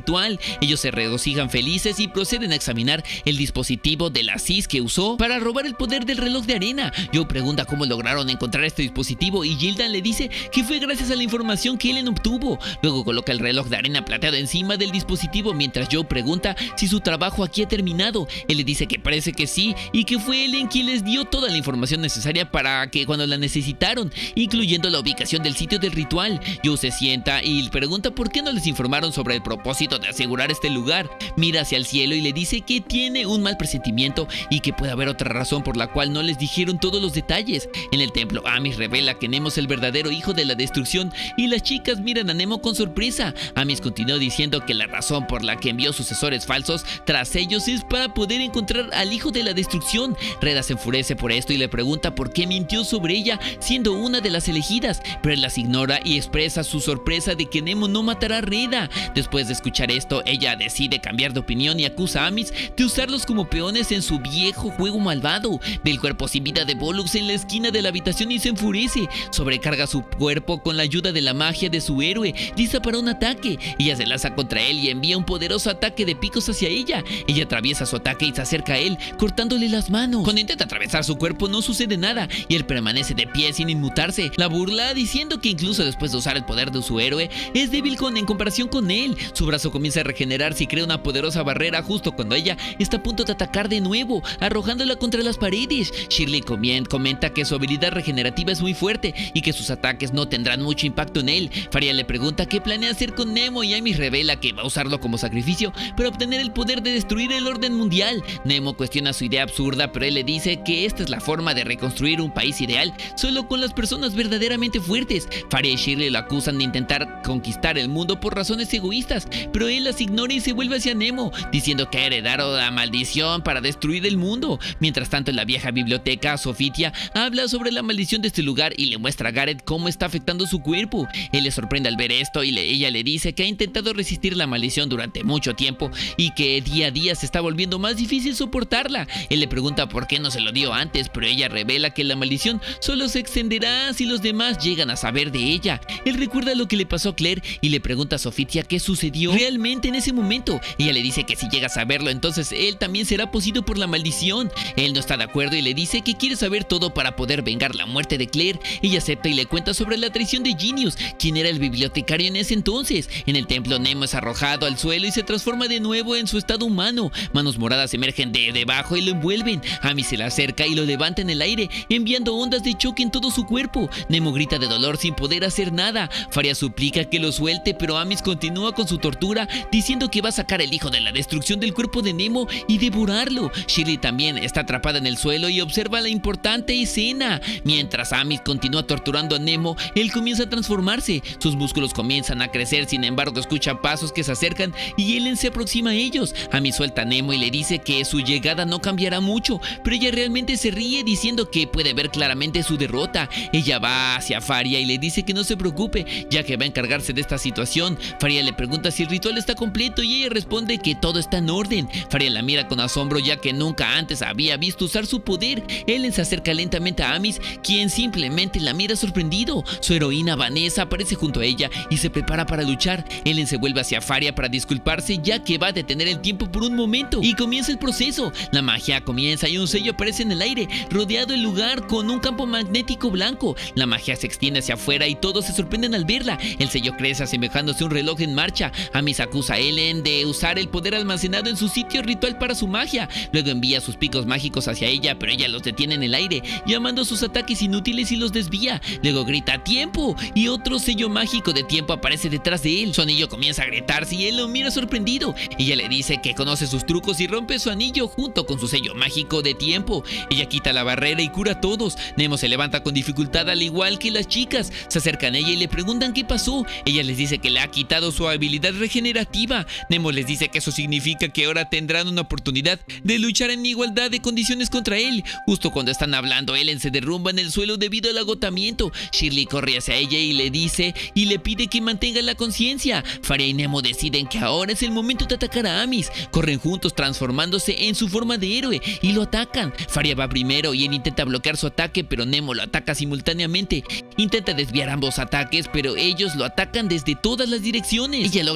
ritual. Ellos se regocijan felices y proceden a examinar el dispositivo de la CIS que usó para robar el poder del reloj de arena. Joe pregunta cómo lograron encontrar este dispositivo y Gildan le dice que fue gracias a la información que Ellen obtuvo. Luego coloca el reloj de arena plateado encima del dispositivo mientras Joe pregunta si su trabajo aquí ha terminado. Él le dice que parece que sí y que fue Ellen quien les dio toda la información necesaria para que cuando la necesitaron, incluyendo la ubicación del sitio del ritual. Joe se sienta y pregunta por qué no les informaron sobre el propósito de asegurar este lugar. Mira hacia el cielo y le dice que tiene un mal presentimiento y que puede haber otra razón por la cual no les dijeron todos los detalles. En el templo, Amis revela que Nemo es el verdadero hijo de la destrucción y las chicas miran a Nemo con sorpresa. Amis continuó diciendo que la razón por la que envió sucesores falsos tras ellos es para poder encontrar al hijo de la destrucción. Reda se enfurece por esto y le pregunta por qué mintió sobre ella siendo una de las elegidas, pero él las ignora y expresa su sorpresa de que Nemo no matará a Reda. Después de escuchar esto, ella decide cambiar de opinión y acusa a Amis de usarlos como peones en su viejo juego malvado. Ve el cuerpo sin vida de Pollux en la esquina de la habitación y se enfurece. Sobrecarga su cuerpo con la ayuda de la magia de su héroe, lista para un ataque. Ella se lanza contra él y envía un poderoso ataque de picos hacia ella. Ella atraviesa su ataque y se acerca a él, cortándole las manos. Cuando intenta atravesar su cuerpo no sucede nada y él permanece de pie sin inmutarse. La burla diciendo que incluso después de usar el poder de su héroe es débil en comparación con él. Su brazo comienza a regenerarse y crea una poderosa barrera justo cuando ella está a punto de atacar de nuevo, arrojándola contra las paredes. Shirley comenta que su habilidad regenerativa es muy fuerte y que sus ataques no tendrán mucho impacto en él. Faria le pregunta qué planea hacer con Nemo y Amy revela que va a usarlo como sacrificio para obtener el poder de destruir el orden mundial. Nemo cuestiona su idea absurda, pero él le dice que esta es la forma de reconstruir un país ideal solo con las personas verdaderamente fuertes. Faria y Shirley lo acusan de intentar conquistar el mundo por razones egoístas, pero él las ignora y se vuelve hacia Nemo, diciendo que ha heredado la maldición para destruir el mundo. Mientras tanto, en la vieja biblioteca, Sofitia habla sobre la maldición de este lugar y le muestra a Gareth cómo está afectando su cuerpo. Él le sorprende al ver esto y ella le dice que ha intentado resistir la maldición durante mucho tiempo y que día a día se está volviendo más difícil soportarla. Él le pregunta por qué no se lo dio antes, pero ella revela que la maldición solo se extenderá si los demás llegan a saber de ella. Él recuerda lo que le pasó a Claire y le pregunta a Sofitia qué sucedió realmente en ese momento. Ella le dice que si llega a saberlo, entonces él también será poseído por la maldición. Él no está de acuerdo y le dice que quiere saber todo para poder vengar la muerte de Claire. Ella acepta y le cuenta sobre la traición de Genius, quien era el bibliotecario en ese entonces. En el templo, Nemo es arrojado al suelo y se transforma de nuevo en su estado humano. Manos moradas emergen de debajo y lo envuelven. Amy se le acerca y lo levanta en el aire, enviando ondas de choque en todo su cuerpo. Nemo grita de dolor sin poder hacer nada. Faria suplica que lo suelte, pero Amis continúa con su tortura, diciendo que va a sacar el hijo de la destrucción del cuerpo de Nemo y devorarlo. Shirley también está atrapada en el suelo y observa la importante escena. Mientras Amis continúa torturando a Nemo, él comienza a transformarse. Sus músculos comienzan a crecer, sin embargo escucha pasos que se acercan y Ellen se aproxima a ellos. Amis suelta a Nemo y le dice que su llegada no cambiará mucho, pero ella realmente se ríe diciendo que puede ver claramente su derrota. Ella va hacia Faria y le dice que no se preocupe, ya que va a encargarse de esta situación. Faria le pregunta si el ritual está completo y ella responde que todo está en orden. Faria la mira con asombro, ya que nunca antes había visto usar su poder. Ellen se acerca lentamente a Amis, quien simplemente la mira sorprendido. Su heroína Vanessa aparece junto a ella y se prepara para luchar. Ellen se vuelve hacia Faria para disculparse, ya que va a detener el tiempo por un momento, y comienza el proceso. La magia comienza y un sello aparece en el aire, rodeado el lugar con un campo magnético blanco. La magia se extiende hacia afuera y todos se sorprenden al verla. El sello crece asemejándose a un reloj en marcha. Amis acusa a Ellen de usar el poder almacenado en su sitio ritual para su magia. Luego envía sus picos mágicos hacia ella, pero ella los detiene en el aire, llamando sus ataques inútiles y los desvía. Luego grita ¡tiempo! Y otro sello mágico de tiempo aparece detrás de él. Su anillo comienza a agrietarse y él lo mira sorprendido. Ella le dice que conoce sus trucos y rompe su anillo junto con su sello mágico de tiempo. Ella quita la barrera y cura a todos. Nemo se levanta con dificultad, al igual que las chicas. Se acercan a ella y le preguntan qué pasó. Ella les dice que le ha quitado su habilidad regenerativa. Nemo les dice que eso significa que ahora tendrán una oportunidad de luchar en igualdad de condiciones contra él. Justo cuando están hablando, Ellen se derrumba en el suelo debido al agotamiento. Shirley corre hacia ella y le dice y le pide que mantenga la conciencia. Faria y Nemo deciden que ahora es el momento de atacar a Amis. Corren juntos transformándose en su forma de héroe y lo atacan. Faria va primero y él intenta bloquear su ataque, pero Nemo lo ataca simultáneamente. Intenta desviar ambos ataques, pero ellos lo atacan desde todas las direcciones. Ella logra cortar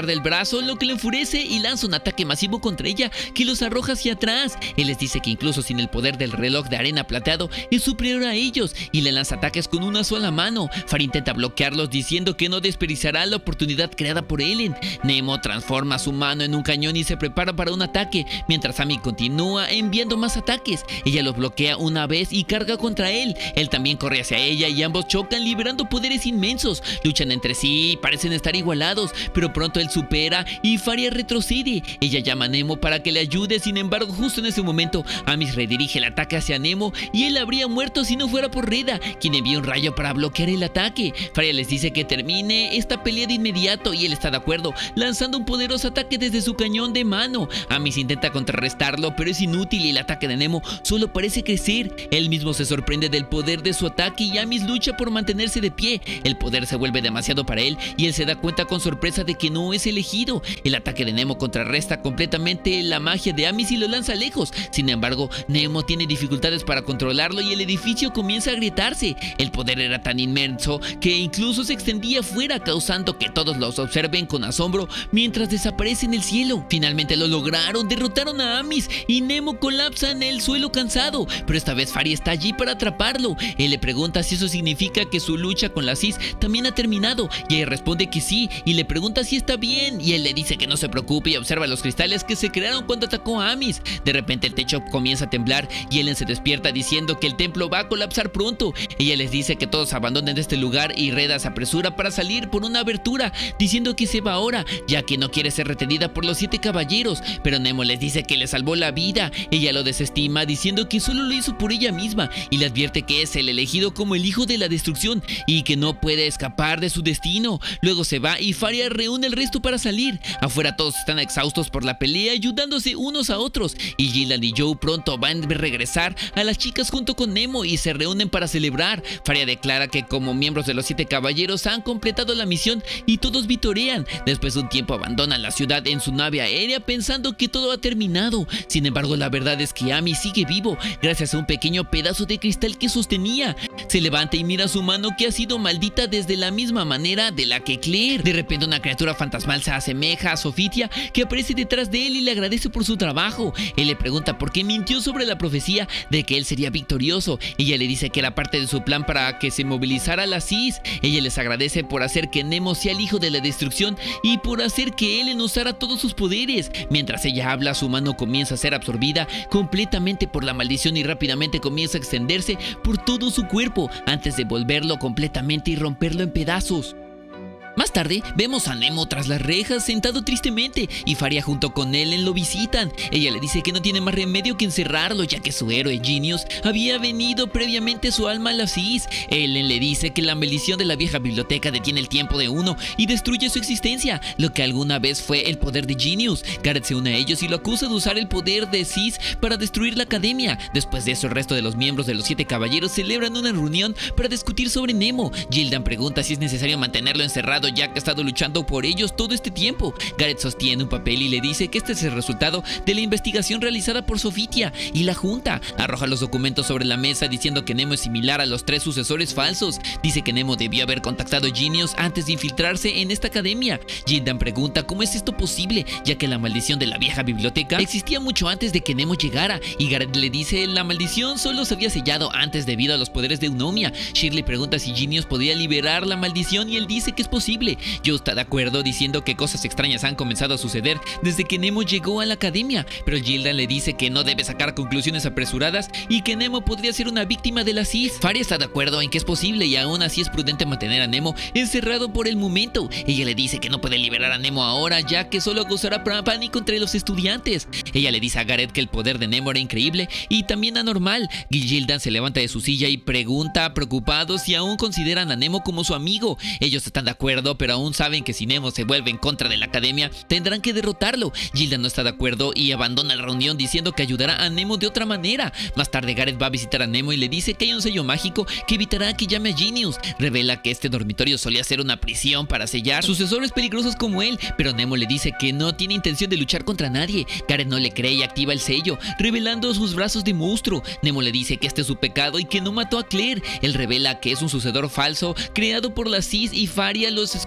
el brazo, lo que le enfurece y lanza un ataque masivo contra ella que los arroja hacia atrás. Él les dice que incluso sin el poder del reloj de arena plateado es superior a ellos y le lanza ataques con una sola mano. Faria intenta bloquearlos diciendo que no desperdiciará la oportunidad creada por Ellen. Nemo transforma su mano en un cañón y se prepara para un ataque, mientras Amy continúa enviando más ataques. Ella los bloquea una vez y carga contra él. Él también corre hacia ella y ambos chocan liberando poderes inmensos. Luchan entre sí y parecen estar igualados, pero pronto él supera y Faria retrocede. Ella llama a Nemo para que le ayude, sin embargo justo en ese momento Amy redirige el ataque hacia Nemo y él habría muerto si no fuera por Reda, quien envía un rayo para bloquear el ataque. Faria les dice que termine esta pelea de inmediato y él está de acuerdo, lanzando un poderoso ataque desde su cañón de mano. Amy intenta contrarrestarlo, pero es inútil y el ataque de Nemo solo parece crecer. Él mismo se sorprende del poder de su ataque y Amy lucha por mantenerse de pie. El poder se vuelve demasiado para él y él se da cuenta con sorpresa de que no es elegido. El ataque de Nemo contrarresta completamente la magia de Amy y lo lanza lejos. Sin embargo, Nemo tiene dificultades para controlarlo y el edificio comienza a agrietarse. El poder era tan inmenso que incluso se extendía afuera, causando que todos los observen con asombro mientras desaparece en el cielo. Finalmente lo lograron, derrotaron a Amy y Nemo colapsa en el suelo cansado, pero esta vez Faria está allí para atraparlo. Él le pregunta si eso significa que su lucha con la Cis también ha terminado y ella responde que sí y le pregunta si está bien y él le dice que no se preocupe y observa los cristales que se crearon cuando atacó a Amy. De repente el techo comienza a temblar y Ellen se despierta diciendo que el templo va a colapsar pronto. Ella les dice que todos abandonen este lugar y Reda se apresura para salir por una abertura diciendo que se va ahora ya que no quiere ser retenida por los 7 caballeros, pero Nemo les dice que le salvó la vida. Ella lo desestima diciendo que solo lo hizo por ella misma y le advierte que es el elegido como el hijo de la destrucción y que no puede escapar de su destino. Luego se va y Faria reúne el resto para salir. Afuera todos están exhaustos por la pelea, ayudándose unos a otros, y Gildan y Joe pronto van a regresar a las chicas junto con Nemo y se reúnen para celebrar. Faria declara que como miembros de los 7 caballeros han completado la misión y todos vitorean. Después de un tiempo abandonan la ciudad en su nave aérea pensando que todo ha terminado. Sin embargo, la verdad es que Amy sigue vivo gracias a un pequeño pedazo de cristal que sostenía. Se levanta y mira su mano que ha sido maldita desde la misma manera de la que Claire. De repente una criatura fantasmal se asemeja a Sofitia que aparece detrás de él y le agradece por su trabajo. Él le pregunta por qué mintió sobre la profecía de que él sería victorioso. Ella le dice que era parte de su plan para que se movilizara la Cis. Ella les agradece por hacer que Nemo sea el hijo de la destrucción y por hacer que Ellen usara todos sus poderes. Mientras ella habla, su mano comienza a ser absorbida completamente por la maldición y rápidamente comienza a extenderse por todo su cuerpo antes de volverlo completamente y romperlo en pedazos. Más tarde, vemos a Nemo tras las rejas, sentado tristemente, y Faria junto con Ellen lo visitan. Ella le dice que no tiene más remedio que encerrarlo, ya que su héroe Genius había venido previamente su alma a la Cis. Ellen le dice que la maldición de la vieja biblioteca detiene el tiempo de uno y destruye su existencia, lo que alguna vez fue el poder de Genius. Garrett se une a ellos y lo acusa de usar el poder de Cis para destruir la academia. Después de eso, el resto de los miembros de los 7 caballeros celebran una reunión para discutir sobre Nemo. Gildan pregunta si es necesario mantenerlo encerrado ya que ha estado luchando por ellos todo este tiempo. Garrett sostiene un papel y le dice que este es el resultado de la investigación realizada por Sofitia y la junta. Arroja los documentos sobre la mesa diciendo que Nemo es similar a los 3 sucesores falsos. Dice que Nemo debió haber contactado a Genius antes de infiltrarse en esta academia. Gildan pregunta cómo es esto posible, ya que la maldición de la vieja biblioteca existía mucho antes de que Nemo llegara, y Garrett le dice la maldición solo se había sellado antes debido a los poderes de Eunomia. Shirley pregunta si Genius podía liberar la maldición y él dice que es posible. Joe está de acuerdo diciendo que cosas extrañas han comenzado a suceder desde que Nemo llegó a la academia, pero Gildan le dice que no debe sacar conclusiones apresuradas y que Nemo podría ser una víctima de la Cis. Faria está de acuerdo en que es posible y aún así es prudente mantener a Nemo encerrado por el momento. Ella le dice que no puede liberar a Nemo ahora ya que solo causará pánico entre los estudiantes. Ella le dice a Garrett que el poder de Nemo era increíble y también anormal. Gildan se levanta de su silla y pregunta preocupado si aún consideran a Nemo como su amigo. Ellos están de acuerdo, pero aún saben que si Nemo se vuelve en contra de la academia, tendrán que derrotarlo. Gildan no está de acuerdo y abandona la reunión diciendo que ayudará a Nemo de otra manera. Más tarde, Garrett va a visitar a Nemo y le dice que hay un sello mágico que evitará que llame a Genius. Revela que este dormitorio solía ser una prisión para sellar sucesores peligrosos como él, pero Nemo le dice que no tiene intención de luchar contra nadie. Garrett no le cree y activa el sello, revelando sus brazos de monstruo. Nemo le dice que este es su pecado y que no mató a Claire. Él revela que es un sucedor falso creado por la Cis y Faria los esconde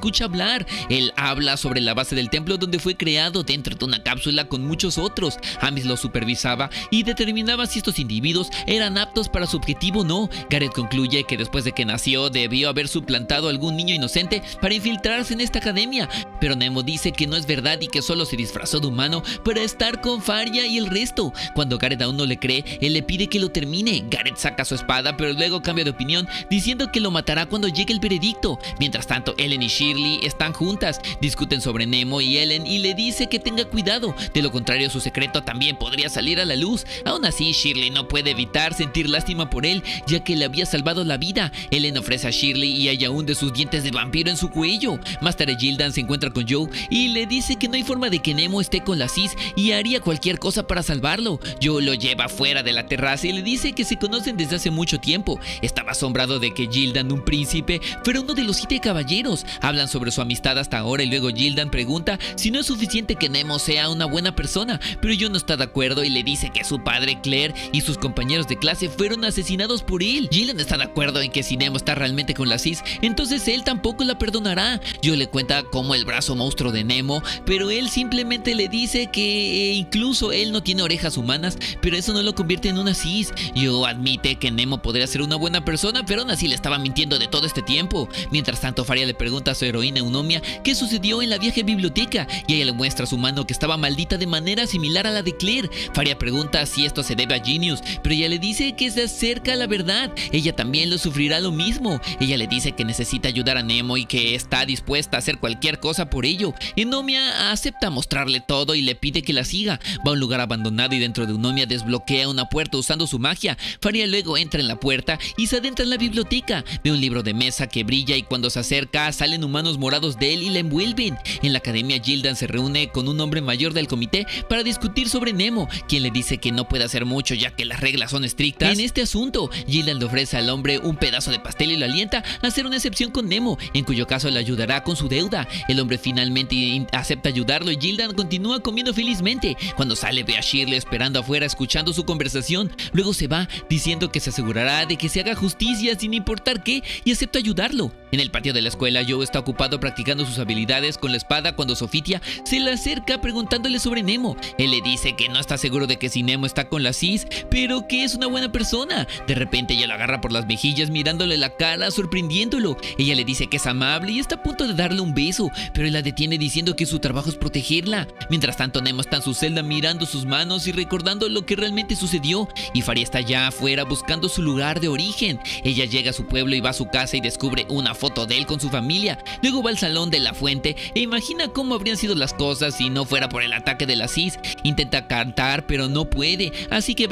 escucha hablar. Él habla sobre la base del templo donde fue creado dentro de una cápsula con muchos otros. Amis lo supervisaba y determinaba si estos individuos eran aptos para su objetivo o no. Garrett concluye que después de que nació debió haber suplantado a algún niño inocente para infiltrarse en esta academia, pero Nemo dice que no es verdad y que solo se disfrazó de humano para estar con Faria y el resto. Cuando Garrett aún no le cree, él le pide que lo termine. Garrett saca su espada, pero luego cambia de opinión, diciendo que lo matará cuando llegue el veredicto. Mientras tanto, Ellen y Shirley están juntas, discuten sobre Nemo y Ellen y le dice que tenga cuidado, de lo contrario su secreto también podría salir a la luz. Aún así, Shirley no puede evitar sentir lástima por él, ya que le había salvado la vida. Ellen ofrece a Shirley y ella hunde sus dientes de vampiro en su cuello. Más tarde, Gildan se encuentra con Joe y le dice que no hay forma de que Nemo esté con la Cis y haría cualquier cosa para salvarlo. Joe lo lleva fuera de la terraza y le dice que se conocen desde hace mucho tiempo. Estaba asombrado de que Gildan, un príncipe, fuera uno de los 7 caballeros. Hablan sobre su amistad hasta ahora y luego Gildan pregunta si no es suficiente que Nemo sea una buena persona, pero Joe no está de acuerdo y le dice que su padre, Claire, y sus compañeros de clase fueron asesinados por él. Gildan está de acuerdo en que si Nemo está realmente con la Cis, entonces él tampoco la perdonará. Joe le cuenta cómo el brazo monstruo de Nemo, pero él simplemente le dice que incluso él no tiene orejas humanas, pero eso no lo convierte en una Cis. Joe admite que Nemo podría ser una buena persona, pero aún así le estaba mintiendo de todo este tiempo. Mientras tanto, Faria le pregunta a su heroína Eunomia qué sucedió en la vieja biblioteca y ella le muestra su mano que estaba maldita de manera similar a la de Claire. Faria pregunta si esto se debe a Genius, pero ella le dice que se acerca a la verdad. Ella también lo sufrirá lo mismo. Ella le dice que necesita ayudar a Nemo y que está dispuesta a hacer cualquier cosa por ello. Eunomia acepta mostrarle todo y le pide que la siga. Va a un lugar abandonado y dentro de Eunomia desbloquea una puerta usando su magia. Faria luego entra en la puerta y se adentra en la biblioteca. Ve un libro de mesa que brilla y cuando se acerca salen humanos morados de él y la envuelven. En la academia, Gildan se reúne con un hombre mayor del comité para discutir sobre Nemo, quien le dice que no puede hacer mucho ya que las reglas son estrictas en este asunto. Gildan le ofrece al hombre un pedazo de pastel y lo alienta a hacer una excepción con Nemo, en cuyo caso le ayudará con su deuda. El hombre finalmente acepta ayudarlo y Gildan continúa comiendo felizmente. Cuando sale, ve a Shirley esperando afuera escuchando su conversación. Luego se va diciendo que se asegurará de que se haga justicia sin importar qué y acepta ayudarlo. En el patio de la escuela, Joe está ocupado practicando sus habilidades con la espada cuando Sofitia se le acerca preguntándole sobre Nemo. Él le dice que no está seguro de que si Nemo está con la Cis, pero que es una buena persona. De repente ella lo agarra por las mejillas mirándole la cara, sorprendiéndolo. Ella le dice que es amable y está a punto de darle un beso, pero él la detiene diciendo que su trabajo es protegerla. Mientras tanto, Nemo está en su celda mirando sus manos y recordando lo que realmente sucedió, y Faria está ya afuera buscando su lugar de origen. Ella llega a su pueblo y va a su casa y descubre una foto de él con su familia. Luego va al salón de la fuente e imagina cómo habrían sido las cosas si no fuera por el ataque de la Cis. Intenta cantar pero no puede, así que va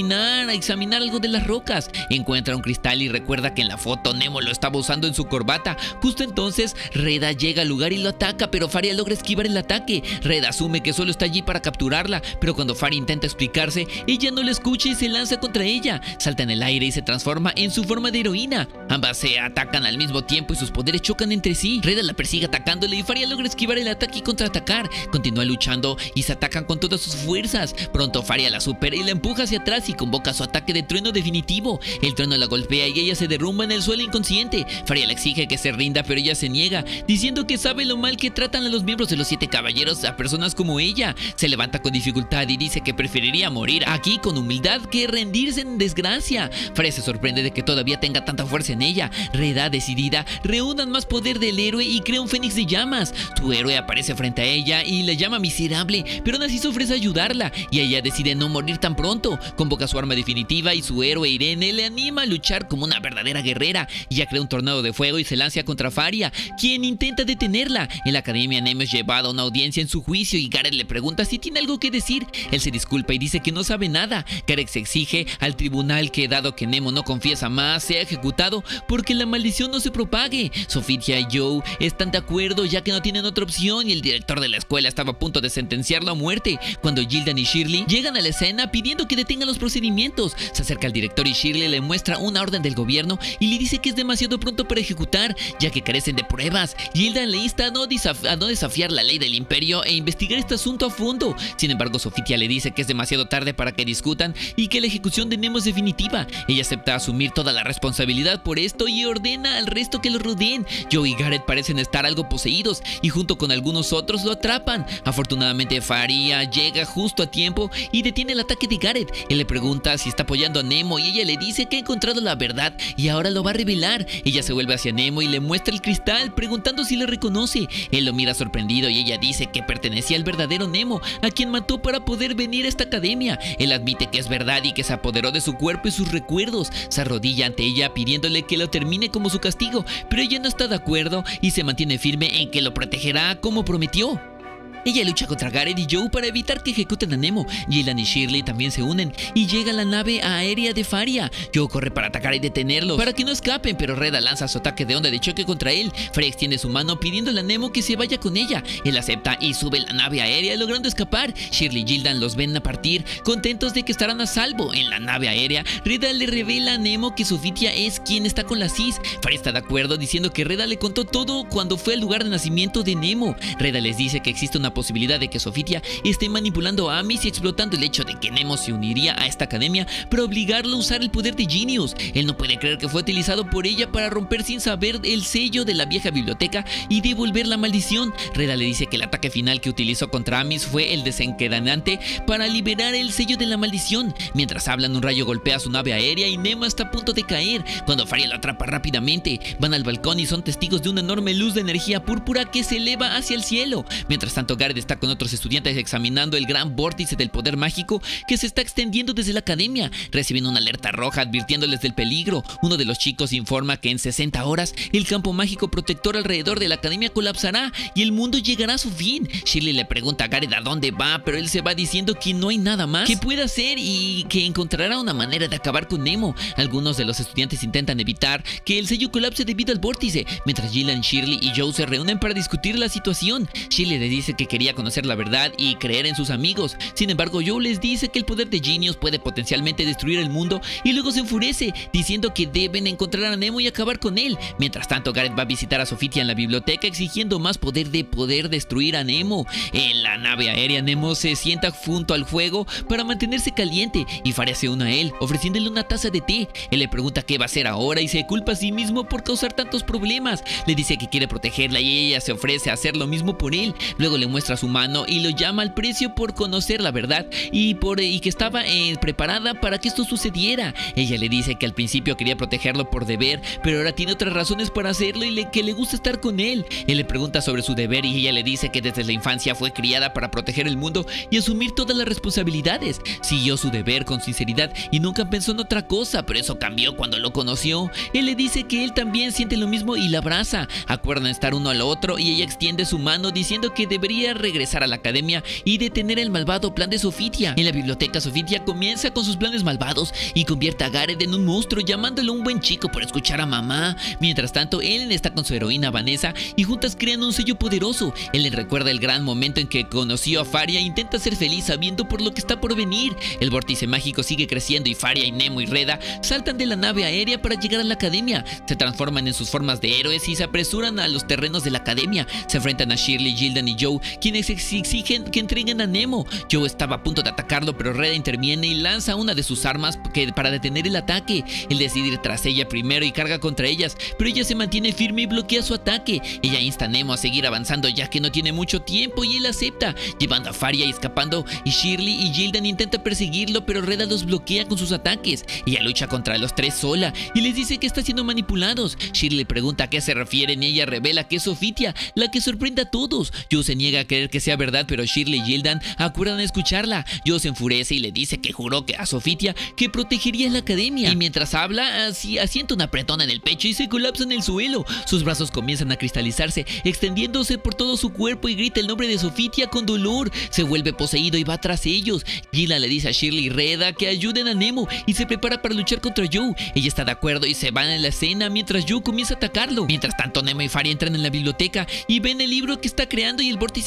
a examinar algo de las rocas. Encuentra un cristal y recuerda que en la foto Nemo lo estaba usando en su corbata. Justo entonces Reda llega al lugar y lo ataca, pero Faria logra esquivar el ataque. Reda asume que solo está allí para capturarla, pero cuando Faria intenta explicarse, ella no le escucha y se lanza contra ella. Salta en el aire y se transforma en su forma de heroína. Ambas se atacan al mismo tiempo y sus poderes chocan entre sí. Reda la persigue atacándole y Faria logra esquivar el ataque y contraatacar. Continúa luchando y se atacan con todas sus fuerzas. Pronto Faria la supera y la empuja hacia atrás y convoca su ataque de trueno definitivo. El trueno la golpea y ella se derrumba en el suelo inconsciente. Faria le exige que se rinda, pero ella se niega, diciendo que sabe lo mal que tratan a los miembros de los 7 caballeros a personas como ella. Se levanta con dificultad y dice que preferiría morir aquí con humildad que rendirse en desgracia. Faria se sorprende de que todavía tenga tanta fuerza en ella. Reda, decidida, reúnan más poder del héroe y crea un fénix de llamas. Su héroe aparece frente a ella y la llama miserable, pero aún así se ofrece a ayudarla y ella decide no morir tan pronto. Convoca su arma definitiva y su héroe Irene le anima a luchar como una verdadera guerrera. Ella crea un tornado de fuego y se lanza contra Faria, quien intenta detenerla. En la academia, Nemo es llevado a una audiencia en su juicio y Garrett le pregunta si tiene algo que decir. Él se disculpa y dice que no sabe nada. Garrett se exige al tribunal que, dado que Nemo no confiesa más, sea ejecutado porque la maldición no se propague. Sofitia y Joe están de acuerdo ya que no tienen otra opción y el director de la escuela estaba a punto de sentenciarlo a muerte cuando Gildan y Shirley llegan a la escena pidiendo que detengan los procedimientos. Se acerca al director y Shirley le muestra una orden del gobierno y le dice que es demasiado pronto para ejecutar ya que carecen de pruebas. Gildan le insta a no no desafiar la ley del imperio e investigar este asunto a fondo. Sin embargo, Sofitia le dice que es demasiado tarde para que discutan y que la ejecución de Nemo es definitiva. Ella acepta asumir toda la responsabilidad por esto y ordena al resto que lo rodeen. Joe y Gareth parecen estar algo poseídos y junto con algunos otros lo atrapan. Afortunadamente, Faria llega justo a tiempo y detiene el ataque de Gareth. Él le pregunta si está apoyando a Nemo y ella le dice que ha encontrado la verdad y ahora lo va a revelar. Ella se vuelve hacia Nemo y le muestra el cristal preguntando si le reconoce. Él lo mira sorprendido y ella dice que pertenecía al verdadero Nemo, a quien mató para poder venir a esta academia. Él admite que es verdad y que se apoderó de su cuerpo y sus recuerdos. Se arrodilla ante ella pidiéndole que lo termine como su castigo, pero ella no está de acuerdo y se mantiene firme en que lo protegerá como prometió. Ella lucha contra Gareth y Joe para evitar que ejecuten a Nemo. Gildan y Shirley también se unen y llega a la nave aérea de Faria. Joe corre para atacar y detenerlos para que no escapen, pero Reda lanza su ataque de onda de choque contra él. Faria extiende su mano pidiéndole a Nemo que se vaya con ella. Él acepta y sube la nave aérea logrando escapar. Shirley y Gildan los ven a partir, contentos de que estarán a salvo. En la nave aérea, Reda le revela a Nemo que Sofitia es quien está con la Cis. Faria está de acuerdo diciendo que Reda le contó todo cuando fue al lugar de nacimiento de Nemo. Reda les dice que existe una posibilidad de que Sofitia esté manipulando a Amis y explotando el hecho de que Nemo se uniría a esta academia para obligarlo a usar el poder de Genius. Él no puede creer que fue utilizado por ella para romper sin saber el sello de la vieja biblioteca y devolver la maldición. Reda le dice que el ataque final que utilizó contra Amis fue el desencadenante para liberar el sello de la maldición. Mientras hablan, un rayo golpea su nave aérea y Nemo está a punto de caer cuando Faria lo atrapa rápidamente. Van al balcón y son testigos de una enorme luz de energía púrpura que se eleva hacia el cielo. Mientras tanto, Gareth está con otros estudiantes examinando el gran vórtice del poder mágico que se está extendiendo desde la academia. Reciben una alerta roja advirtiéndoles del peligro. Uno de los chicos informa que en 60 horas el campo mágico protector alrededor de la academia colapsará y el mundo llegará a su fin. Shirley le pregunta a Gareth a dónde va, pero él se va diciendo que no hay nada más que pueda hacer y que encontrará una manera de acabar con Nemo. Algunos de los estudiantes intentan evitar que el sello colapse debido al vórtice, mientras Gildan, Shirley y Joe se reúnen para discutir la situación. Shirley le dice que quería conocer la verdad y creer en sus amigos. Sin embargo, Joe les dice que el poder de Genius puede potencialmente destruir el mundo y luego se enfurece, diciendo que deben encontrar a Nemo y acabar con él. Mientras tanto, Gareth va a visitar a Sofitia en la biblioteca exigiendo más poder de poder destruir a Nemo. En la nave aérea, Nemo se sienta junto al fuego para mantenerse caliente y Faria se une a él, ofreciéndole una taza de té. Él le pregunta qué va a hacer ahora y se culpa a sí mismo por causar tantos problemas. Le dice que quiere protegerla y ella se ofrece a hacer lo mismo por él. Luego le muestra su mano y lo llama al precio por conocer la verdad y que estaba preparada para que esto sucediera. Ella le dice que al principio quería protegerlo por deber, pero ahora tiene otras razones para hacerlo y que le gusta estar con él. Él le pregunta sobre su deber y ella le dice que desde la infancia fue criada para proteger el mundo y asumir todas las responsabilidades. Siguió su deber con sinceridad y nunca pensó en otra cosa, pero eso cambió cuando lo conoció. Él le dice que él también siente lo mismo y la abraza. Acuerdan estar uno al otro y ella extiende su mano diciendo que debería regresar a la academia y detener el malvado plan de Sofitia. En la biblioteca, Sofitia comienza con sus planes malvados y convierte a Gareth en un monstruo, llamándolo un buen chico por escuchar a mamá. Mientras tanto, Ellen está con su heroína Vanessa y juntas crean un sello poderoso. Él le recuerda el gran momento en que conoció a Faria e intenta ser feliz sabiendo por lo que está por venir. El vórtice mágico sigue creciendo y Faria y Nemo y Reda saltan de la nave aérea para llegar a la academia. Se transforman en sus formas de héroes y se apresuran a los terrenos de la academia. Se enfrentan a Shirley, Gildan y Joe, quienes exigen que entreguen a Nemo. Joe estaba a punto de atacarlo, pero Reda interviene y lanza una de sus armas para detener el ataque. Él decide ir tras ella primero y carga contra ellas, pero ella se mantiene firme y bloquea su ataque. Ella insta a Nemo a seguir avanzando ya que no tiene mucho tiempo y él acepta, llevando a Faria y escapando. Y Shirley y Gildan intentan perseguirlo, pero Reda los bloquea con sus ataques. Ella lucha contra los tres sola y les dice que está siendo manipulados. Shirley pregunta a qué se refieren y ella revela que es Sofitia, la que sorprende a todos. Joe se niega a creer que sea verdad, pero Shirley y Gildan acuerdan escucharla. Joe se enfurece y le dice que juró que a Sofitia que protegería la academia. Y mientras habla, asienta una apretona en el pecho y se colapsa en el suelo. Sus brazos comienzan a cristalizarse, extendiéndose por todo su cuerpo y grita el nombre de Sofitia con dolor. Se vuelve poseído y va tras ellos. Gildan le dice a Shirley y Reda que ayuden a Nemo y se prepara para luchar contra Joe. Ella está de acuerdo y se van en la escena mientras Joe comienza a atacarlo. Mientras tanto, Nemo y Faria entran en la biblioteca y ven el libro que está creando y el vórtice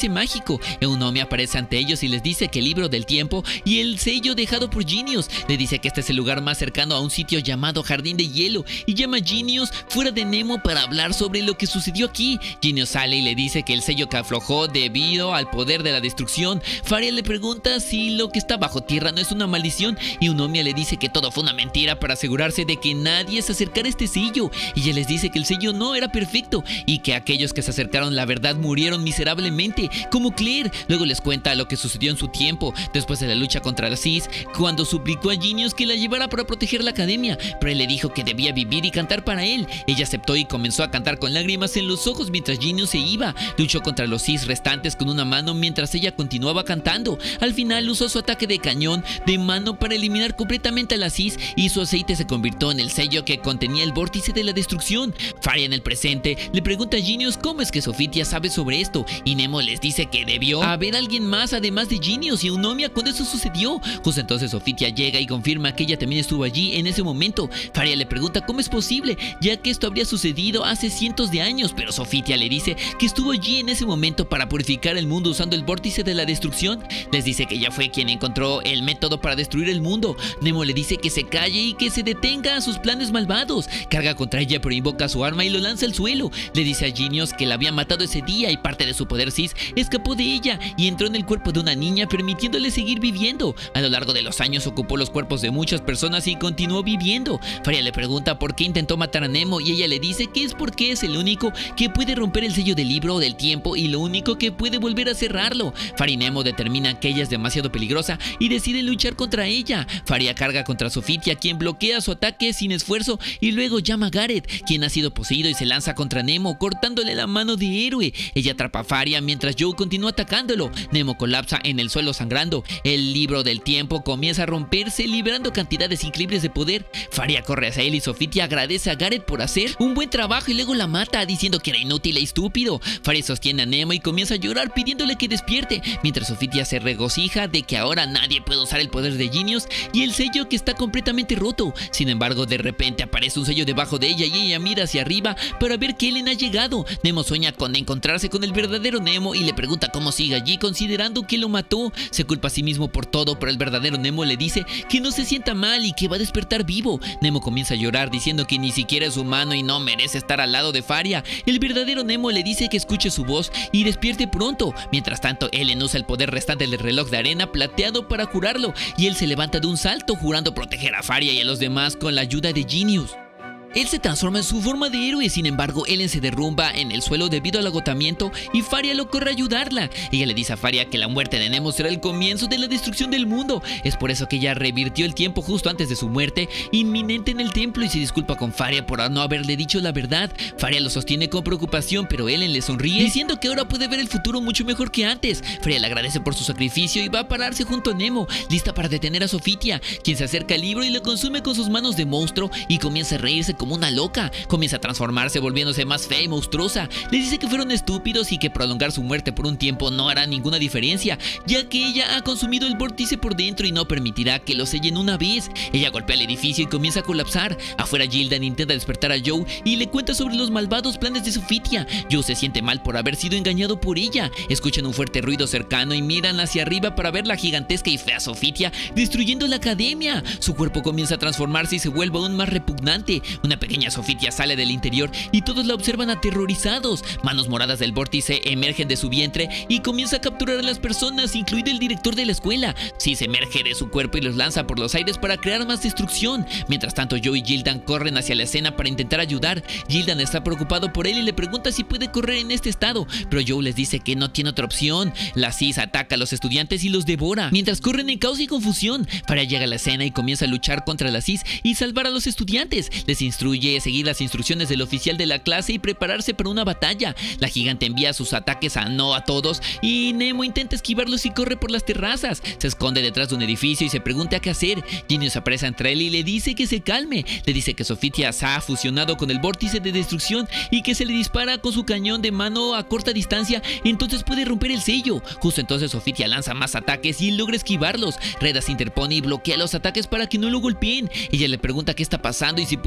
mágico. Eunomia aparece ante ellos y les dice que el libro del tiempo y el sello dejado por Genius. Le dice que este es el lugar más cercano a un sitio llamado Jardín de Hielo y llama a Genius fuera de Nemo para hablar sobre lo que sucedió aquí. Genius sale y le dice que el sello que aflojó debido al poder de la destrucción. Faria le pregunta si lo que está bajo tierra no es una maldición y Eunomia le dice que todo fue una mentira para asegurarse de que nadie se acercara a este sello. Ella les dice que el sello no era perfecto y que aquellos que se acercaron la verdad murieron miserablemente, como Claire. Luego les cuenta lo que sucedió en su tiempo, después de la lucha contra la CIS, cuando suplicó a Genius que la llevara para proteger la academia, pero él le dijo que debía vivir y cantar para él. Ella aceptó y comenzó a cantar con lágrimas en los ojos mientras Genius se iba. Luchó contra los CIS restantes con una mano mientras ella continuaba cantando. Al final usó su ataque de cañón de mano para eliminar completamente a la CIS y su aceite se convirtió en el sello que contenía el vórtice de la destrucción. Faria en el presente le pregunta a Genius cómo es que Sofitia sabe sobre esto y Nemo les dice que debió haber alguien más además de Genius y Eunomia cuando eso sucedió. Justo entonces Sofitia llega y confirma que ella también estuvo allí en ese momento. Faria le pregunta cómo es posible, ya que esto habría sucedido hace cientos de años, pero Sofitia le dice que estuvo allí en ese momento para purificar el mundo usando el vórtice de la destrucción. Les dice que ella fue quien encontró el método para destruir el mundo. Nemo le dice que se calle y que se detenga a sus planes malvados. Carga contra ella pero invoca su arma y lo lanza al suelo. Le dice a Genius que la había matado ese día y parte de su poder CIS escapó de ella y entró en el cuerpo de una niña permitiéndole seguir viviendo. A lo largo de los años ocupó los cuerpos de muchas personas y continuó viviendo. Faria le pregunta por qué intentó matar a Nemo y ella le dice que es porque es el único que puede romper el sello del libro del tiempo y lo único que puede volver a cerrarlo. Faria y Nemo determinan que ella es demasiado peligrosa y deciden luchar contra ella. Faria carga contra Sofitia, quien bloquea su ataque sin esfuerzo, y luego llama a Gareth, quien ha sido poseído, y se lanza contra Nemo, cortándole la mano de héroe. Ella atrapa a Faria mientras Joe continúa atacándolo. Nemo colapsa en el suelo sangrando. El libro del tiempo comienza a romperse, liberando cantidades increíbles de poder. Faria corre hacia él y Sofitia agradece a Gareth por hacer un buen trabajo y luego la mata, diciendo que era inútil e estúpido. Faria sostiene a Nemo y comienza a llorar pidiéndole que despierte, mientras Sofitia se regocija de que ahora nadie puede usar el poder de Genius y el sello que está completamente roto. Sin embargo, de repente aparece un sello debajo de ella y ella mira hacia arriba para ver que Ellen ha llegado. Nemo sueña con encontrarse con el verdadero Nemo y le pregunta cómo sigue allí, considerando que lo mató. Se culpa a sí mismo por todo, pero el verdadero Nemo le dice que no se sienta mal y que va a despertar vivo. Nemo comienza a llorar diciendo que ni siquiera es humano y no merece estar al lado de Faria. El verdadero Nemo le dice que escuche su voz y despierte pronto. Mientras tanto, Ellen usa el poder restante del reloj de arena plateado para curarlo y él se levanta de un salto jurando proteger a Faria y a los demás con la ayuda de Genius. Él se transforma en su forma de héroe, sin embargo, Ellen se derrumba en el suelo debido al agotamiento y Faria lo corre a ayudarla. Ella le dice a Faria que la muerte de Nemo será el comienzo de la destrucción del mundo. Es por eso que ella revirtió el tiempo justo antes de su muerte inminente en el templo y se disculpa con Faria por no haberle dicho la verdad. Faria lo sostiene con preocupación, pero Ellen le sonríe diciendo que ahora puede ver el futuro mucho mejor que antes. Faria le agradece por su sacrificio y va a pararse junto a Nemo, lista para detener a Sofitia, quien se acerca al libro y lo consume con sus manos de monstruo y comienza a reírse como una loca. Comienza a transformarse, volviéndose más fea y monstruosa. Le dice que fueron estúpidos y que prolongar su muerte por un tiempo no hará ninguna diferencia, ya que ella ha consumido el vórtice por dentro y no permitirá que lo sellen una vez. Ella golpea el edificio y comienza a colapsar. Afuera, Gildan intenta despertar a Joe y le cuenta sobre los malvados planes de Sofitia. Joe se siente mal por haber sido engañado por ella. Escuchan un fuerte ruido cercano y miran hacia arriba para ver la gigantesca y fea Sofitia destruyendo la academia. Su cuerpo comienza a transformarse y se vuelve aún más repugnante. Una pequeña Sofitia sale del interior y todos la observan aterrorizados. Manos moradas del vórtice emergen de su vientre y comienza a capturar a las personas, incluido el director de la escuela. Se emerge de su cuerpo y los lanza por los aires para crear más destrucción. Mientras tanto, Joe y Gildan corren hacia la escena para intentar ayudar. Gildan está preocupado por él y le pregunta si puede correr en este estado, pero Joe les dice que no tiene otra opción. La CIS ataca a los estudiantes y los devora, mientras corren en caos y confusión. Faria llega a la escena y comienza a luchar contra la CIS y salvar a los estudiantes. Les instruye a seguir las instrucciones del oficial de la clase y prepararse para una batalla. La gigante envía sus ataques a todos y Nemo intenta esquivarlos y corre por las terrazas. Se esconde detrás de un edificio y se pregunta qué hacer. Genius apresa entre él y le dice que se calme. Le dice que Sofitia se ha fusionado con el vórtice de destrucción y que se le dispara con su cañón de mano a corta distancia, entonces puede romper el sello. Justo entonces Sofitia lanza más ataques y logra esquivarlos. Reda se interpone y bloquea los ataques para que no lo golpeen. Ella le pregunta qué está pasando y si puede hacer algo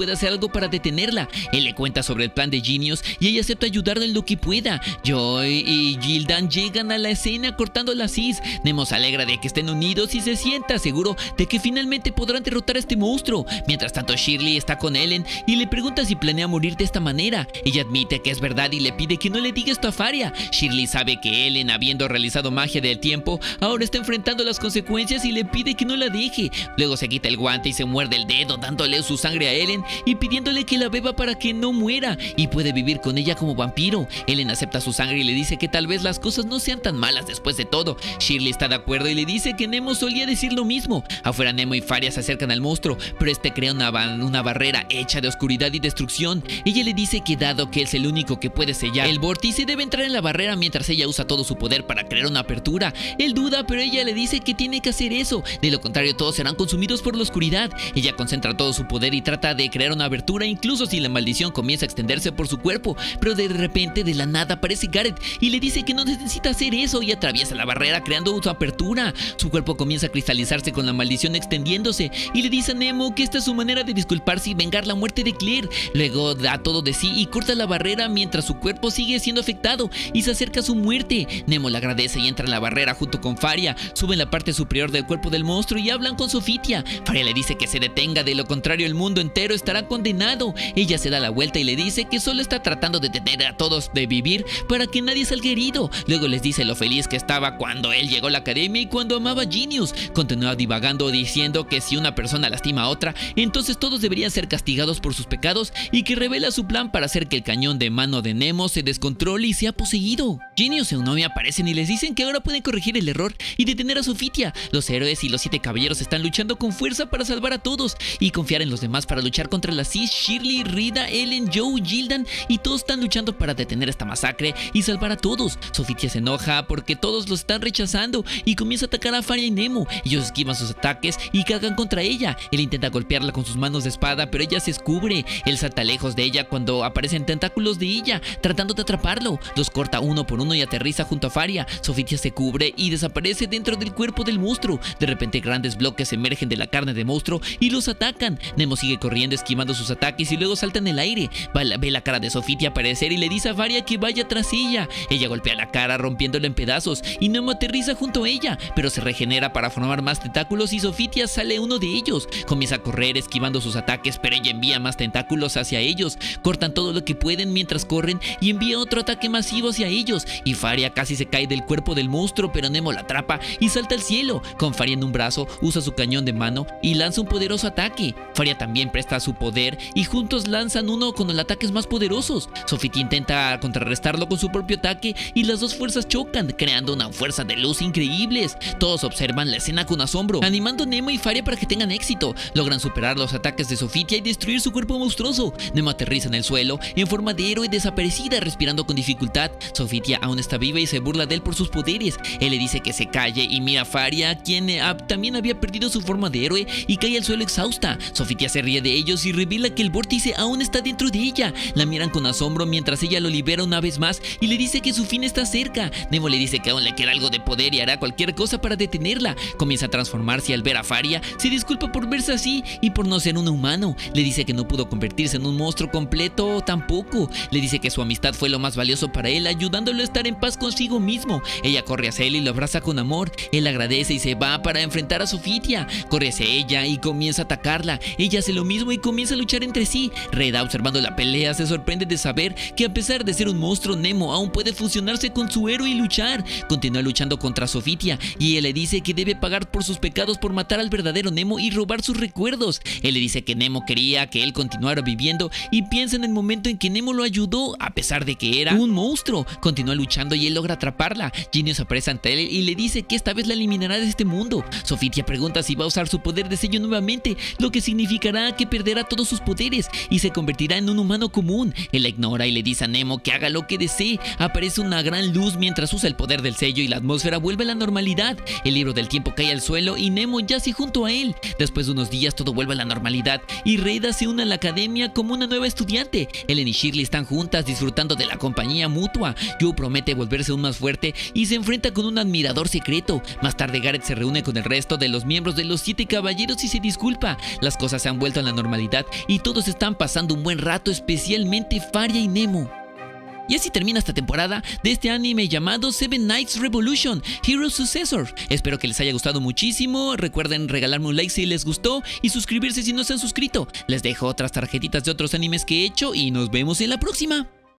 algo para detenerla. Él le cuenta sobre el plan de Genius y ella acepta ayudarlo en lo que pueda. Joy y Gildan llegan a la escena cortando la cis. Nemo se alegra de que estén unidos y se sienta seguro de que finalmente podrán derrotar a este monstruo. Mientras tanto, Shirley está con Ellen y le pregunta si planea morir de esta manera. Ella admite que es verdad y le pide que no le diga esto a Faria. Shirley sabe que Ellen, habiendo realizado magia del tiempo, ahora está enfrentando las consecuencias y le pide que no la deje. Luego se quita el guante y se muerde el dedo, dándole su sangre a Ellen y pidiéndole que la beba para que no muera y puede vivir con ella como vampiro. Ellen acepta su sangre y le dice que tal vez las cosas no sean tan malas después de todo. Shirley está de acuerdo y le dice que Nemo solía decir lo mismo. Afuera, Nemo y Faria se acercan al monstruo, pero este crea una barrera hecha de oscuridad y destrucción. Ella le dice que dado que es el único que puede sellar el vórtice, debe entrar en la barrera mientras ella usa todo su poder para crear una apertura. Él duda, pero ella le dice que tiene que hacer eso, de lo contrario todos serán consumidos por la oscuridad. Ella concentra todo su poder y trata de crear una abertura, incluso si la maldición comienza a extenderse por su cuerpo, pero de repente de la nada aparece Garrett y le dice que no necesita hacer eso y atraviesa la barrera creando su apertura. Su cuerpo comienza a cristalizarse con la maldición extendiéndose y le dice a Nemo que esta es su manera de disculparse y vengar la muerte de Claire. Luego da todo de sí y corta la barrera mientras su cuerpo sigue siendo afectado y se acerca a su muerte. Nemo le agradece y entra en la barrera junto con Faria. Suben la parte superior del cuerpo del monstruo y hablan con Sofitia. Faria le dice que se detenga, de lo contrario el mundo entero estará condenado. Ella se da la vuelta y le dice que solo está tratando de detener a todos de vivir para que nadie salga herido. Luego les dice lo feliz que estaba cuando él llegó a la academia y cuando amaba a Genius. Continúa divagando diciendo que si una persona lastima a otra, entonces todos deberían ser castigados por sus pecados, y que revela su plan para hacer que el cañón de mano de Nemo se descontrole y sea poseído. Genius y Unomi aparecen y les dicen que ahora pueden corregir el error y detener a Sofitia. Los héroes y los 7 caballeros están luchando con fuerza para salvar a todos y confiar en los demás para luchar contra la Cis, Shirley, Rida, Ellen, Joe, Gildan, y todos están luchando para detener esta masacre y salvar a todos. Sofitia se enoja porque todos los están rechazando y comienza a atacar a Faria y Nemo. Ellos esquivan sus ataques y cargan contra ella. Él intenta golpearla con sus manos de espada, pero ella se descubre. Él salta lejos de ella cuando aparecen tentáculos de ella, tratando de atraparlo. Los corta uno por uno y aterriza junto a Faria. Sofitia se cubre y desaparece dentro del cuerpo del monstruo. De repente grandes bloques emergen de la carne del monstruo y los atacan. Nemo sigue corriendo esquivando sus ataques y luego salta en el aire. Ve la cara de Sofitia aparecer y le dice a Faria que vaya tras ella. Ella golpea la cara rompiéndola en pedazos y Nemo aterriza junto a ella, pero se regenera para formar más tentáculos y Sofitia sale uno de ellos. Comienza a correr esquivando sus ataques, pero ella envía más tentáculos hacia ellos. Cortan todo lo que pueden mientras corren y envía otro ataque masivo hacia ellos, y Faria casi se cae del cuerpo del monstruo, pero Nemo la atrapa y salta al cielo. Con Faria en un brazo, usa su cañón de mano y lanza un poderoso ataque. Faria también presta su poder y juntos lanzan uno con los ataques más poderosos. Sofitia intenta contrarrestarlo con su propio ataque y las dos fuerzas chocan, creando una fuerza de luz increíbles. Todos observan la escena con asombro, animando a Nemo y Faria para que tengan éxito. Logran superar los ataques de Sofitia y destruir su cuerpo monstruoso. Nemo aterriza en el suelo en forma de héroe desaparecida, respirando con dificultad. Sofitia aún está viva y se burla de él por sus poderes. Él le dice que se calle y mira a Faria, quien también había perdido su forma de héroe y cae al suelo exhausta. Sofitia se ríe de ellos y revela que el vórtice aún está dentro de ella. La miran con asombro mientras ella lo libera una vez más y le dice que su fin está cerca. Nemo le dice que aún le queda algo de poder y hará cualquier cosa para detenerla. Comienza a transformarse y al ver a Faria se disculpa por verse así y por no ser un humano. Le dice que no pudo convertirse en un monstruo completo tampoco. Le dice que su amistad fue lo más valioso para él, ayudándolo a estar en paz consigo mismo. Ella corre hacia él y lo abraza con amor. Él agradece y se va para enfrentar a Sofitia. Corre hacia ella y comienza a atacarla. Ella hace lo mismo y comienza a luchar entre sí. Reda, observando la pelea, se sorprende de saber que a pesar de ser un monstruo, Nemo aún puede fusionarse con su héroe y luchar. Continúa luchando contra Sofitia y ella le dice que debe pagar por sus pecados por matar al verdadero Nemo y robar sus recuerdos. Él le dice que Nemo quería que él continuara viviendo y piensa en el momento en que Nemo lo ayudó a pesar de que era un monstruo. Continúa luchando y él logra atraparla. Genius aparece ante él y le dice que esta vez la eliminará de este mundo. Sofitia pregunta si va a usar su poder de sello nuevamente, lo que significará que perderá todos sus poderes y se convertirá en un humano común. Él la ignora y le dice a Nemo que haga lo que desee. Aparece una gran luz mientras usa el poder del sello y la atmósfera vuelve a la normalidad. El libro del tiempo cae al suelo y Nemo yace junto a él. Después de unos días todo vuelve a la normalidad y Reda se une a la academia como una nueva estudiante. Ellen y Shirley están juntas disfrutando de la compañía mutua. Joe promete volverse aún más fuerte y se enfrenta con un admirador secreto. Más tarde Garrett se reúne con el resto de los miembros de los 7 caballeros y se disculpa. Las cosas se han vuelto a la normalidad y todos están pasando un buen rato, especialmente Faria y Nemo. Y así termina esta temporada de este anime llamado Seven Knights Revolution, Hero Successor. Espero que les haya gustado muchísimo. Recuerden regalarme un like si les gustó y suscribirse si no se han suscrito. Les dejo otras tarjetitas de otros animes que he hecho y nos vemos en la próxima.